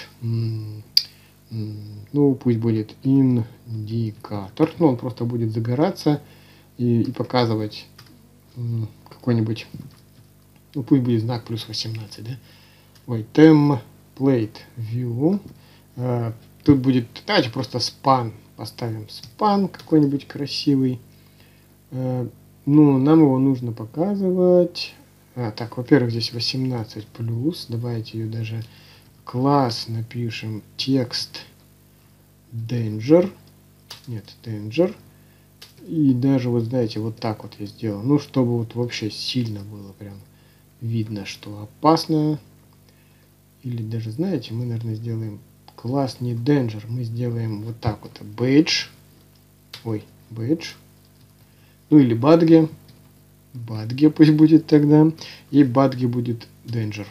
Ну, пусть будет индикатор. Ну, он просто будет загораться и, и показывать какой-нибудь, ну, пусть будет знак плюс восемнадцать, да? Ой, template view. А, тут будет, давайте просто span поставим. Span какой-нибудь красивый. А, ну, нам его нужно показывать. А, так, во-первых, здесь восемнадцать плюс. Давайте ее даже класс напишем текст danger. Нет, danger. И даже, вот знаете, вот так вот я сделал. Ну, чтобы вот вообще сильно было прям видно, что опасно. Или даже, знаете, мы, наверное, сделаем класс не danger. Мы сделаем вот так вот. Badge. Ой, badge. Ну, или badge. Badge пусть будет тогда. И badge будет danger.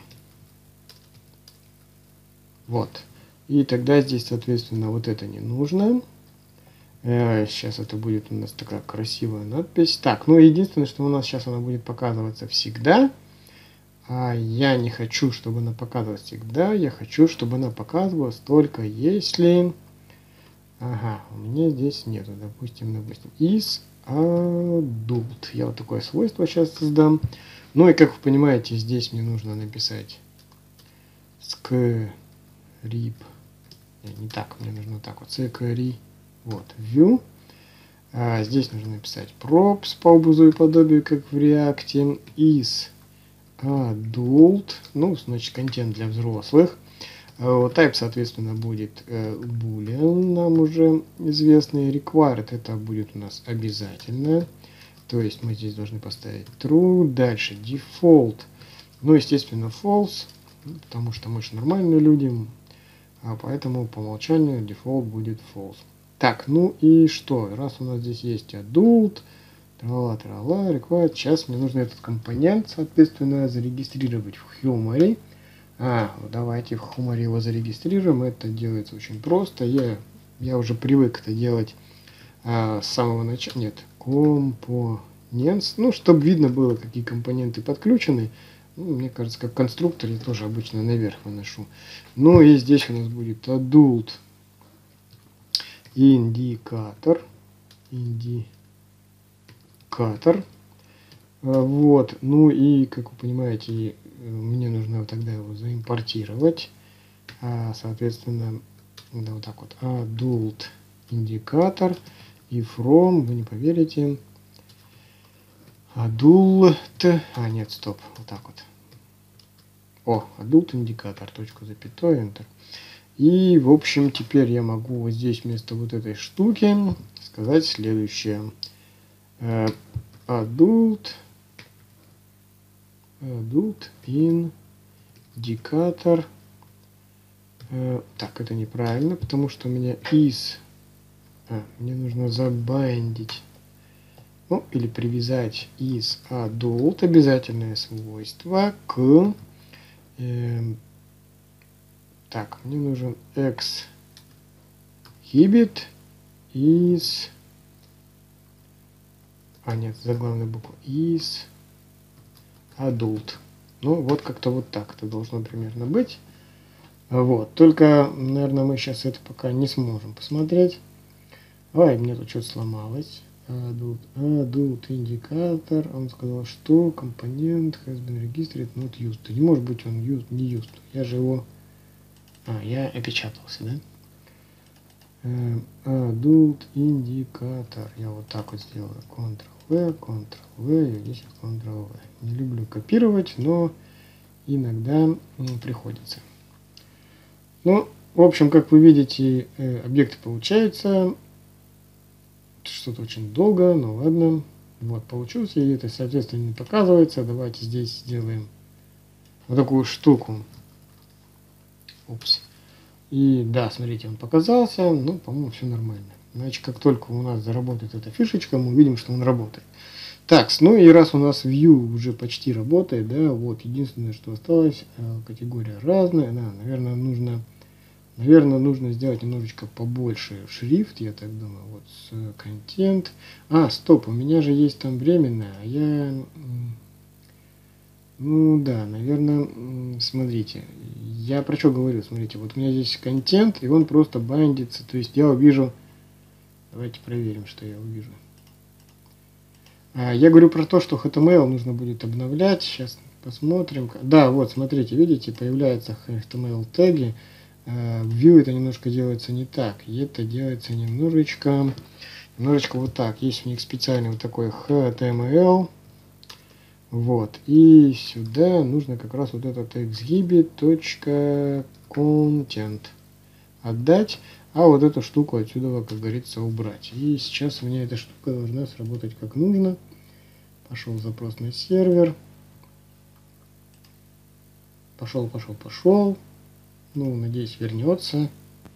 Вот. И тогда здесь, соответственно, вот это не нужно. Сейчас это будет у нас такая красивая надпись. Так, ну единственное, что у нас сейчас она будет показываться всегда. А я не хочу, чтобы она показывалась всегда. Я хочу, чтобы она показывалась только если... Ага, у меня здесь нету. Допустим, допустим, is adult. Я вот такое свойство сейчас создам. Ну и как вы понимаете, здесь мне нужно написать script. Не так, мне нужно вот так вот. Script. Вот, view. А здесь нужно написать props по образу и подобию, как в React. Is adult. Ну, значит, контент для взрослых. Type, соответственно, будет boolean, нам уже известный. Required, это будет у нас обязательно. То есть мы здесь должны поставить true. Дальше default. Ну, естественно, false, потому что мы же нормальные люди. А поэтому по умолчанию default будет false. Так, ну и что? Раз у нас здесь есть adult, трала, трала, required, сейчас мне нужно этот компонент, соответственно, зарегистрировать в Humor. А, давайте в Humor его зарегистрируем. Это делается очень просто. Я, я уже привык это делать а, с самого начала. Нет, components. Ну, чтобы видно было, какие компоненты подключены. Ну, мне кажется, как конструктор я тоже обычно наверх выношу. Ну и здесь у нас будет adult индикатор. Индикатор. Вот. Ну и, как вы понимаете, мне нужно тогда его заимпортировать. А, соответственно, да, вот так вот. Adult индикатор. И from, вы не поверите. Adult. А, нет, стоп. Вот так вот. О, adult индикатор. Точку запятой. Enter. И, в общем, теперь я могу вот здесь вместо вот этой штуки сказать следующее. Adult, adult индикатор. Так, это неправильно, потому что у меня is. А, мне нужно забайндить. Ну, или привязать is adult, обязательное свойство, к... Э, Так, мне нужен exhibit is, а нет, заглавная буква is adult. Ну, вот как-то вот так это должно примерно быть. Вот, только, наверное, мы сейчас это пока не сможем посмотреть. Ай, мне тут что-то сломалось. Adult, adult индикатор. Он сказал, что компонент has been registered not used. Не может быть он used, не used. Я же его... А, я опечатался, да? Adult индикатор. Я вот так вот сделаю. Ctrl-V, Ctrl-V, и здесь Ctrl-V. Не люблю копировать, но иногда приходится. Ну, В общем, как вы видите, объекты получаются. Что-то очень долго, но ладно. Вот, получился, и это, соответственно, не показывается. Давайте здесь сделаем вот такую штуку. Упс. И да, смотрите, он показался. Ну, по-моему, все нормально. Значит, как только у нас заработает эта фишечка, мы увидим, что он работает. Так, ну и раз у нас View уже почти работает, да, вот, единственное, что осталось, категория разная, да, наверное, нужно, наверное, нужно сделать немножечко побольше шрифт, я так думаю, вот, с контент. А, стоп, у меня же есть там временная, а я, ну да, наверное, смотрите, я про что говорю, смотрите, вот у меня здесь контент, и он просто бандится, то есть я увижу, давайте проверим, что я увижу. Я говорю про то, что эйч ти эм эл нужно будет обновлять. Сейчас посмотрим. Да, вот, смотрите, видите, появляются эйч ти эм эл теги. В Vue это немножко делается не так. И это делается немножечко, немножечко вот так. Есть у них специальный вот такой эйч ти эм эл. Вот. И сюда нужно как раз вот этот exhibit.content отдать. А вот эту штуку отсюда, как говорится, убрать. И сейчас у меня эта штука должна сработать как нужно. Пошел запрос на сервер. Пошел, пошел, пошел. Ну, надеюсь, вернется.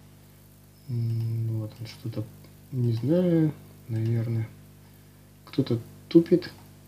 Вот он что-то, не знаю, наверное. Кто-то тупит.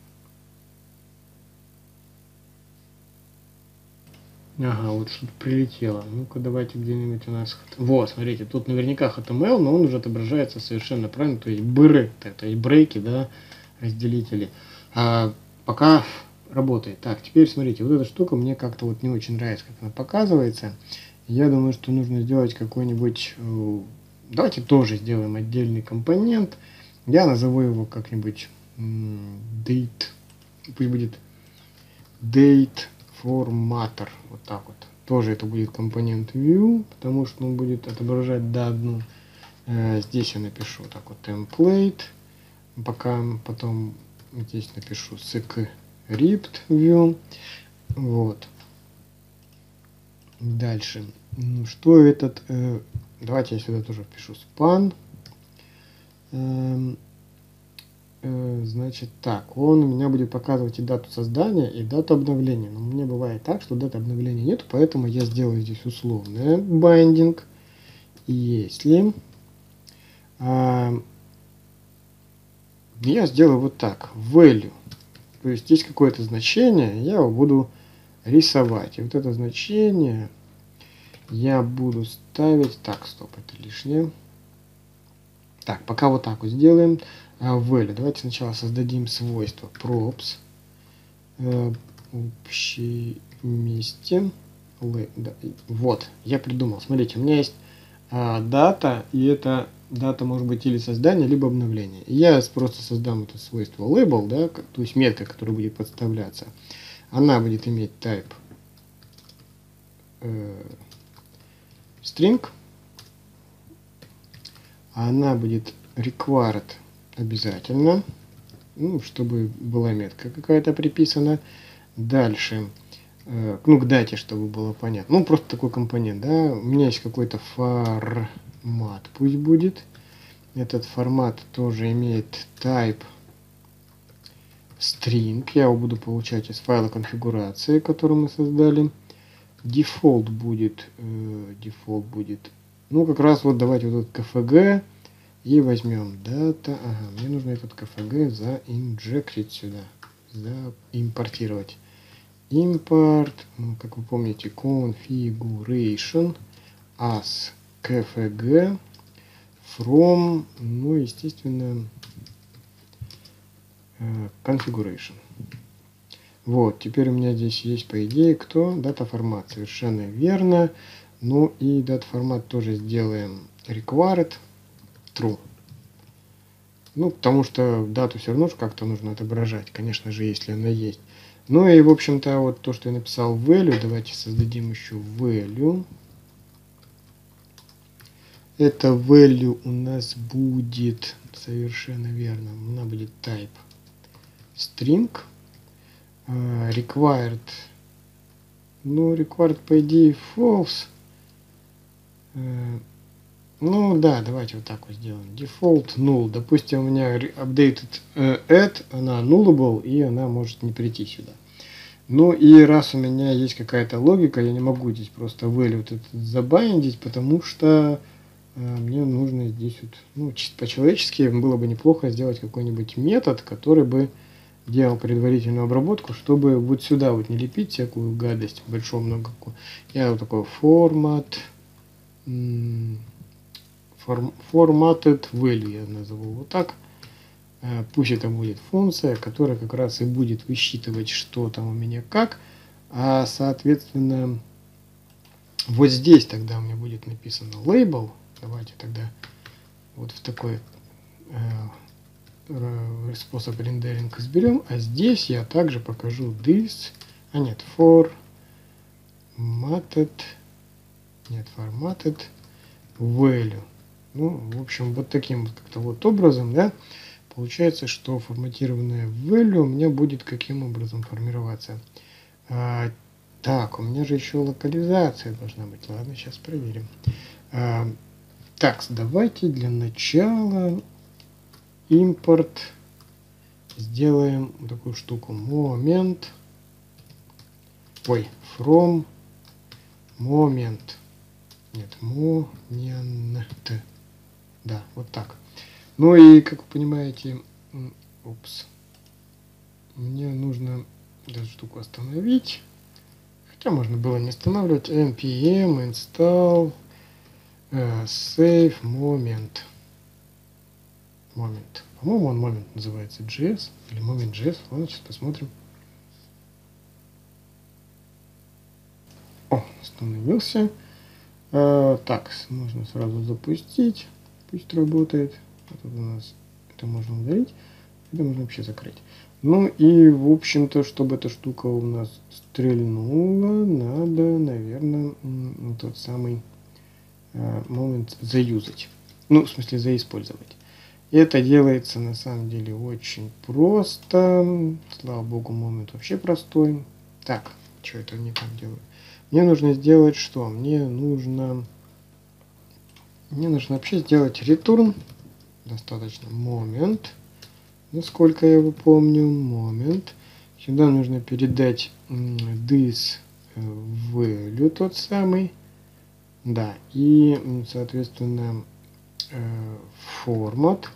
Ага, вот что-то прилетело. Ну-ка, давайте где-нибудь у нас... Вот, смотрите, тут наверняка эйч ти эм эл, но он уже отображается совершенно правильно. То есть бры, то есть брейки, да, разделители. А пока работает. Так, теперь смотрите, вот эта штука мне как-то вот не очень нравится, как она показывается. Я думаю, что нужно сделать какой-нибудь... Давайте тоже сделаем отдельный компонент. Я назову его как-нибудь date. Пусть будет date formatter. Вот так вот. Тоже это будет компонент view, потому что он будет отображать дату. Здесь я напишу так вот template. Пока потом здесь напишу script view. Вот. Дальше. Ну, что этот... Э, давайте я сюда тоже впишу span. Э, э, значит так. Он у меня будет показывать и дату создания, и дату обновления. Но мне бывает так, что даты обновления нет, поэтому я сделаю здесь условное binding. Если... Э, я сделаю вот так. Value. То есть есть какое-то значение, я его буду рисовать. И вот это значение я буду ставить... Так, стоп, это лишнее. Так, пока вот так вот сделаем. Value. Давайте сначала создадим свойство props. Общее месте. Вот, я придумал. Смотрите, у меня есть дата, и это дата может быть или создание, либо обновление. Я просто создам это свойство label, да, то есть метка, которая будет подставляться. Она будет иметь type э, string. Она будет required обязательно, ну, чтобы была метка какая-то приписана. Дальше, э, ну, к дате, чтобы было понятно. Ну, просто такой компонент, да. У меня есть какой-то формат, пусть будет. Этот формат тоже имеет type string. Я его буду получать из файла конфигурации, который мы создали. Default будет, э, default будет, ну, как раз вот давайте вот этот kfg и возьмем data. Ага, мне нужно этот kfg заинжектить сюда, заимпортировать. Import, ну, как вы помните, configuration as kfg from, ну, естественно, configuration. Вот, теперь у меня здесь есть, по идее, кто? Дата формат, совершенно верно. Ну и дата формат тоже сделаем required true. Ну, потому что дату все равно как-то нужно отображать, конечно же, если она есть. Ну и, в общем-то, вот то, что я написал value, давайте создадим еще value. Это value у нас будет, совершенно верно, она будет type string. Uh, required, ну, required, по идее, false. Э, ну да, давайте вот так вот сделаем. Default null. Допустим, у меня updated э, add, она nullable, и она может не прийти сюда. Ну и раз у меня есть какая-то логика, я не могу здесь просто value вот этот забайндить, потому что э, мне нужно здесь вот, ну, чисто по-человечески было бы неплохо сделать какой-нибудь метод, который бы делал предварительную обработку, чтобы вот сюда вот не лепить всякую гадость, большого много. Я вот такой формат, formatted value я назову вот так. Пусть это будет функция, которая как раз и будет высчитывать, что там у меня как. А соответственно, вот здесь тогда у меня будет написано label. Давайте тогда вот в такой э, способ рендеринга изберем. А здесь я также покажу this. А нет, formatted. Нет, formatted value. Ну, в общем, вот таким как-то вот образом, да. Получается, что форматированная value у меня будет каким образом формироваться. А, так, у меня же еще локализация должна быть. Ладно, сейчас проверим. А, так, давайте для начала импорт сделаем такую штуку. Момент. Ой, from момент. Нет, момент. Да, вот так. Ну и, как вы понимаете, упс, мне нужно эту штуку остановить. Хотя можно было не останавливать. npm install uh, save moment. Момент. По-моему, он момент называется джей эс или момент джей эс. Ладно, сейчас посмотрим. О, остановился. А, так, можно сразу запустить. Пусть работает. А тут у нас это можно удалить, это можно вообще закрыть. Ну и, в общем-то, чтобы эта штука у нас стрельнула, надо, наверное, тот самый момент заюзать. Ну, в смысле, заиспользовать. Это делается, на самом деле, очень просто. Слава богу, момент вообще простой. Так, что это не так делаю? Мне нужно сделать что? Мне нужно... Мне нужно вообще сделать return. Достаточно момент, насколько я его помню, момент. Сюда нужно передать this value тот самый, да, и соответственно формат,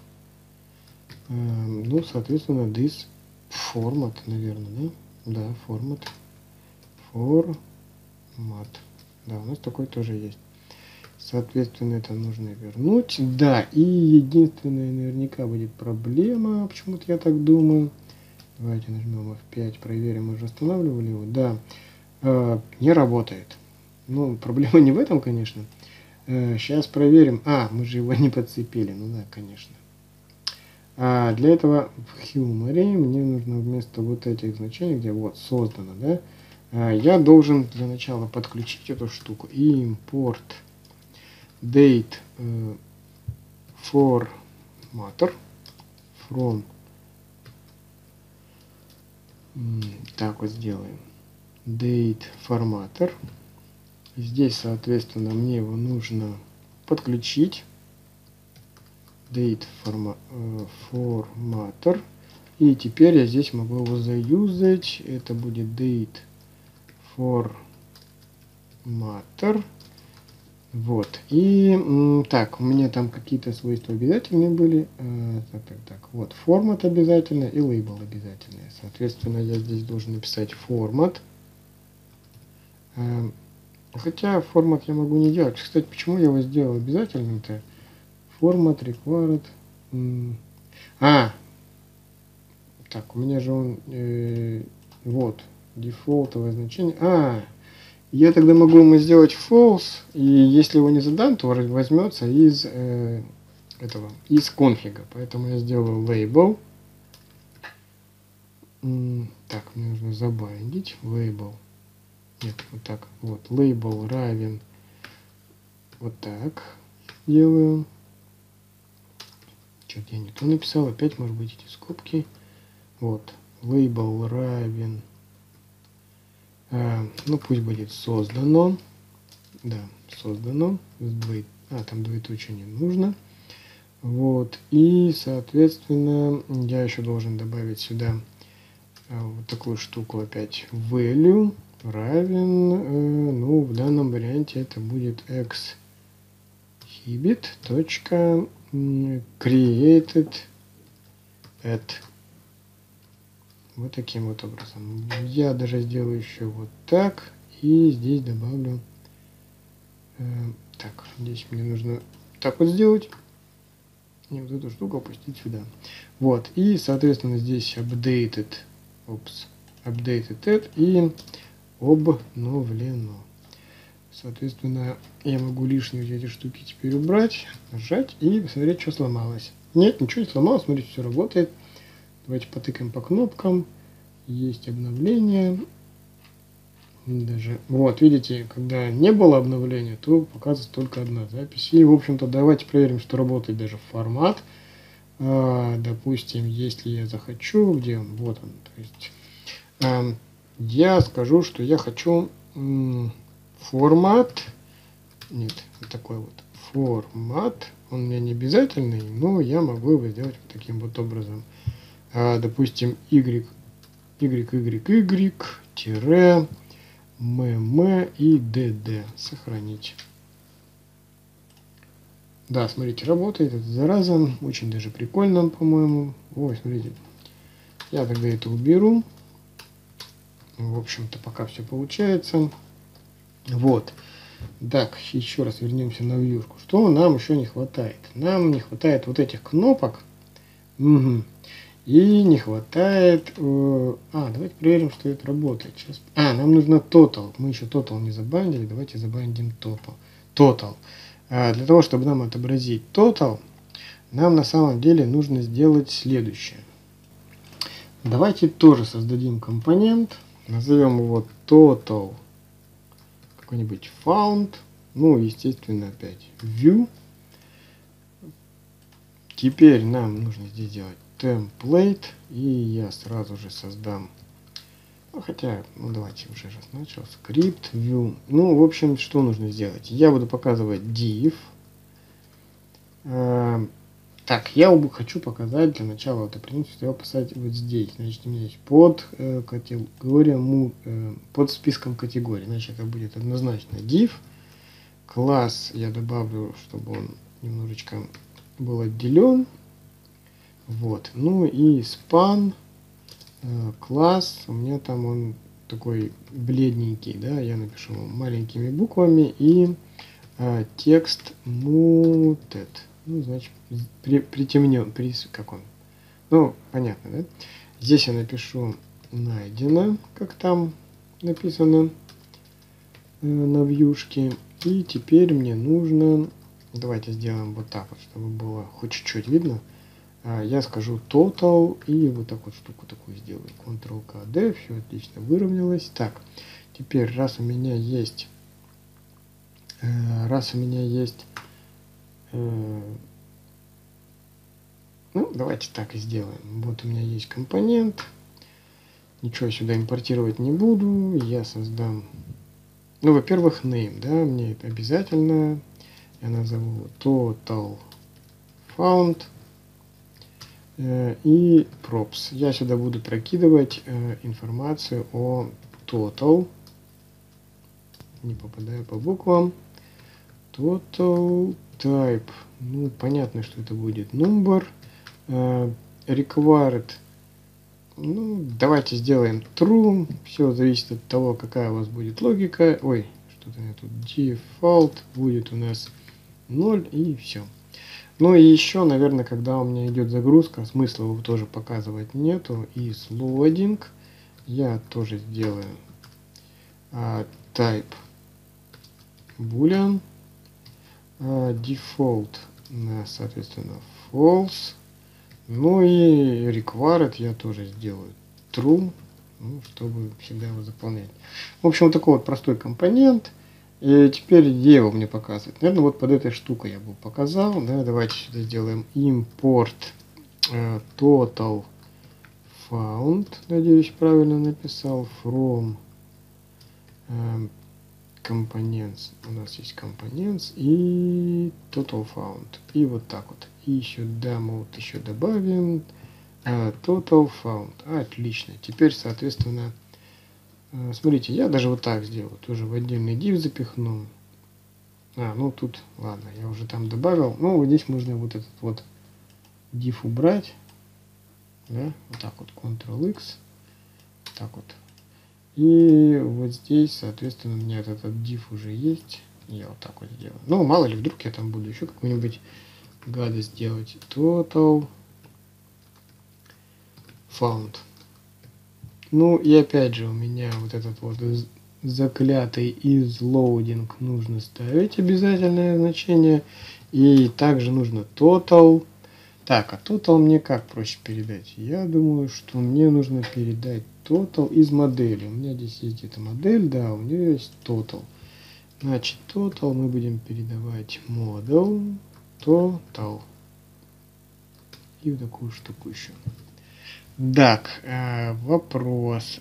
ну соответственно this format, наверное, да, да, формат, формат, да, у нас такой тоже есть. Соответственно, это нужно вернуть. Да, и единственная наверняка будет проблема, почему-то я так думаю. Давайте нажмем эф пять, проверим, мы уже останавливали его. Да, э, не работает. Ну, проблема не в этом, конечно. Э, сейчас проверим. А, мы же его не подцепили. Ну да, конечно. А для этого в Humor мне нужно вместо вот этих значений, где вот создано, да, э, я должен для начала подключить эту штуку и импорт date uh, formatter from, так вот сделаем, date formatter. Здесь, соответственно, мне его нужно подключить, date forma, uh, formatter, и теперь я здесь могу его заюзать. Это будет date formatter. Вот. И так, у меня там какие-то свойства обязательные были. А, так, так, так. Вот, формат обязательно и лейбл обязательный. Соответственно, я здесь должен написать формат. А, хотя формат я могу не делать. Кстати, почему я его сделал обязательным-то? Формат required. А, так, у меня же он э, вот дефолтовое значение. А, я тогда могу ему сделать false, и если его не задам, то возьмется из э, этого, из конфига. Поэтому я сделаю label. Так, мне нужно забайндить label. Нет, вот так. Вот, label равен. Вот так делаю. Что-то я не то написал. Опять, может быть, эти скобки. Вот, label равен. Ну, пусть будет создано. да, создано. А, там двоеточие не нужно. Вот. И, соответственно, я еще должен добавить сюда вот такую штуку опять. Value равен, э, ну, в данном варианте это будет exhibit точка created at. Вот таким вот образом. Я даже сделаю еще вот так. И здесь добавлю... Э, так, здесь мне нужно так вот сделать. И вот эту штуку опустить сюда. Вот. И, соответственно, здесь updated. Опс. Updated add и обновлено. Соответственно, я могу лишние эти штуки теперь убрать, нажать и посмотреть, что сломалось. Нет, ничего не сломалось. Смотрите, все работает. Давайте потыкаем по кнопкам. Есть обновление. Даже, вот, видите, когда не было обновления, то показывается только одна запись. И, в общем-то, давайте проверим, что работает даже формат. А, допустим, если я захочу, где он? Вот он. То есть, а, я скажу, что я хочу м, формат. Нет, вот такой вот формат. Он у меня не обязательный, но я могу его сделать вот таким вот образом. А, допустим, y, y, y, y, тире, мм и дд. Сохранить. Да, смотрите, работает. Это зараза. Очень даже прикольно, по-моему. Ой, смотрите. Я тогда это уберу. В общем-то, пока все получается. Вот. Так, еще раз вернемся на вьюшку. Что нам еще не хватает? Нам не хватает вот этих кнопок. Угу. И не хватает... Э, а, давайте проверим, что это работает. Сейчас. А, нам нужно total. Мы еще total не забандили. Давайте забандим total. А, для того, чтобы нам отобразить total, нам на самом деле нужно сделать следующее. Давайте тоже создадим компонент. Назовем его total какой-нибудь found. Ну, естественно, опять view. Теперь нам нужно здесь сделать template, и я сразу же создам, ну, хотя, ну давайте уже раз начал, script view. Ну, в общем, что нужно сделать? Я буду показывать div. Э, так, я хочу показать для начала это принцип, что его поставить вот здесь. Значит, у меня есть под э, категория, э, под списком категорий. Значит, это будет однозначно div. Класс я добавлю, чтобы он немножечко был отделен. Вот. Ну и span э, класс, у меня там он такой бледненький, да, я напишу маленькими буквами и э, текст muted, ну, значит, при, притемнен, при, как он, ну, понятно, да? Здесь я напишу найдено, как там написано э, на вьюшке, и теперь мне нужно, давайте сделаем вот так вот, чтобы было хоть чуть-чуть видно. Я скажу total и вот так вот штуку такую сделаю. контрол ка дэ, все отлично выровнялось. Так, теперь раз у меня есть, раз у меня есть, ну давайте так и сделаем. Вот у меня есть компонент. Ничего сюда импортировать не буду. Я создам, ну во-первых, name, да, мне это обязательно. Я назову total found. И props. Я сюда буду прокидывать э, информацию о total. Не попадаю по буквам. Total type. Ну, понятно, что это будет number. Э, required. Ну, давайте сделаем true. Все зависит от того, какая у вас будет логика. Ой, что-то у меня тут default будет у нас ноль и все. Ну и еще, наверное, когда у меня идет загрузка, смысла его тоже показывать нету. И с loading я тоже сделаю uh, type boolean, uh, default, соответственно, false. Ну и required я тоже сделаю true, ну, чтобы всегда его заполнять. В общем, вот такой вот простой компонент. И теперь где его мне показывать? Наверное, вот под этой штукой я бы показал. Да, давайте сюда сделаем import э, total found. Надеюсь, правильно написал. From э, компонент, у нас есть компонент и total found. И вот так вот. И еще demo еще добавим. Uh, total found. Отлично. Теперь, соответственно, uh, смотрите, я даже вот так сделаю. Тоже в отдельный div запихну. А, ну тут, ладно, я уже там добавил. Ну, вот здесь можно вот этот вот div убрать. Да, вот так вот, контрол икс. Так вот. И вот здесь, соответственно, у меня этот div уже есть. Я вот так вот сделаю. Ну, мало ли, вдруг я там буду еще какую-нибудь гадость делать. Total found. Ну, и опять же, у меня вот этот вот заклятый isLoading нужно ставить обязательное значение. И также нужно total. Так, а total мне как проще передать? Я думаю, что мне нужно передать total из модели. У меня здесь есть где-то модель, да, у нее есть total. Значит, total мы будем передавать model total. И вот такую штуку еще. Так, э, вопрос.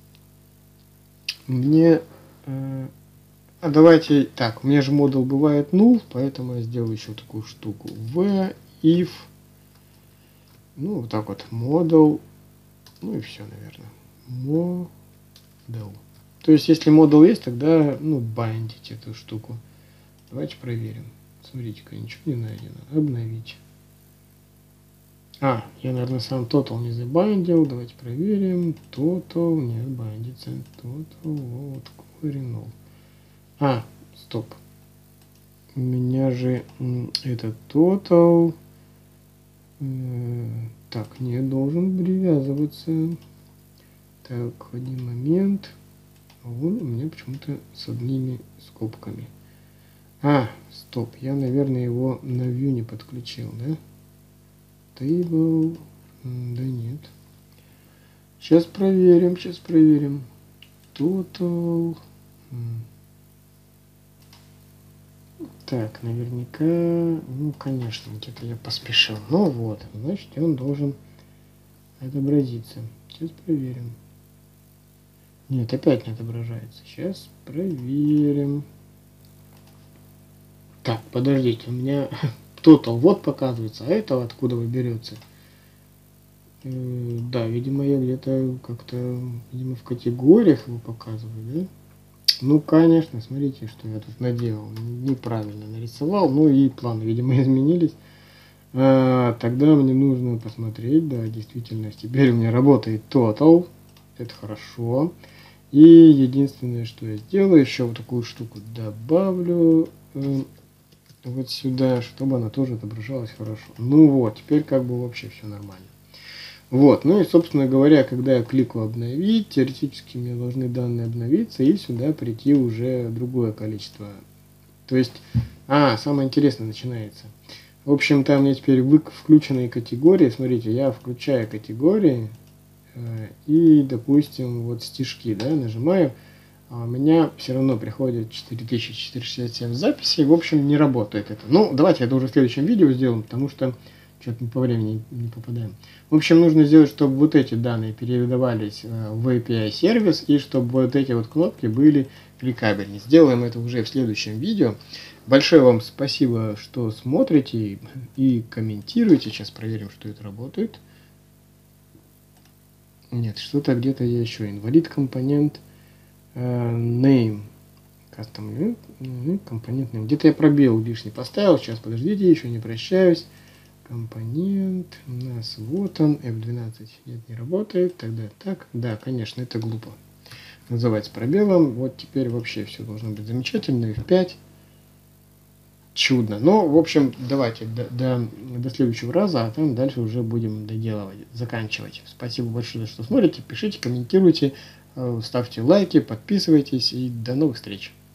Мне... Э, а давайте... Так, у меня же модуль бывает null, поэтому я сделаю еще такую штуку. В, if... Ну, вот так вот, model, ну и все, наверное. Model. То есть, если model есть, тогда, ну, бандить эту штуку. Давайте проверим. Смотрите-ка, ничего не найдено. Обновить. А, я, наверное, сам total не забандил. Давайте проверим. Total не бандится. Total, вот, query null. А, стоп. У меня же это total... Так, не должен привязываться. Так, один момент. Он у меня почему-то с одними скобками. А, стоп, я, наверное, его на view не подключил, да? Table, да нет. Сейчас проверим, сейчас проверим. Total. Так, наверняка, ну, конечно, где-то я поспешил. Ну вот, значит, он должен отобразиться. Сейчас проверим. Нет, опять не отображается. Сейчас проверим. Так, подождите, у меня total вот показывается, а это откуда вы берется? Э, да, видимо, я где-то как-то, видимо, в категориях его показываю, да? Ну, конечно, смотрите, что я тут наделал. Неправильно нарисовал. Ну и планы, видимо, изменились. А, тогда мне нужно посмотреть. Да, действительно, теперь у меня работает total. Это хорошо. И единственное, что я сделаю, еще вот такую штуку добавлю э, вот сюда, чтобы она тоже отображалась хорошо. Ну вот, теперь как бы вообще все нормально. Вот, ну и, собственно говоря, когда я кликаю обновить, теоретически мне должны данные обновиться и сюда прийти уже другое количество. То есть, а, самое интересное начинается. В общем, там у меня теперь включенные категории. Смотрите, я включаю категории э, и, допустим, вот стишки, да, нажимаю. А у меня все равно приходит четыре тысячи четыреста шестьдесят семь записей. В общем, не работает это. Ну, давайте это уже в следующем видео сделаем, потому что что-то мы по времени не попадаем. В общем, нужно сделать, чтобы вот эти данные передавались в эй пи ай-сервис, и чтобы вот эти вот кнопки были кликабельны. Сделаем это уже в следующем видео. Большое вам спасибо, что смотрите и комментируете. Сейчас проверим, что это работает. Нет, что-то где-то я еще. Инвалид компонент name. Custom компонент name. Где-то я пробел лишний поставил. Сейчас, подождите, еще не прощаюсь. Компонент у нас вот он, эф двенадцать. Нет, не работает. Тогда так. Да, конечно, это глупо называть с пробелом. Вот теперь вообще все должно быть замечательно. эф пять. Чудно. Ну, в общем, давайте до, до, до следующего раза, а там дальше уже будем доделывать, заканчивать. Спасибо большое, что смотрите. Пишите, комментируйте, ставьте лайки, подписывайтесь и до новых встреч.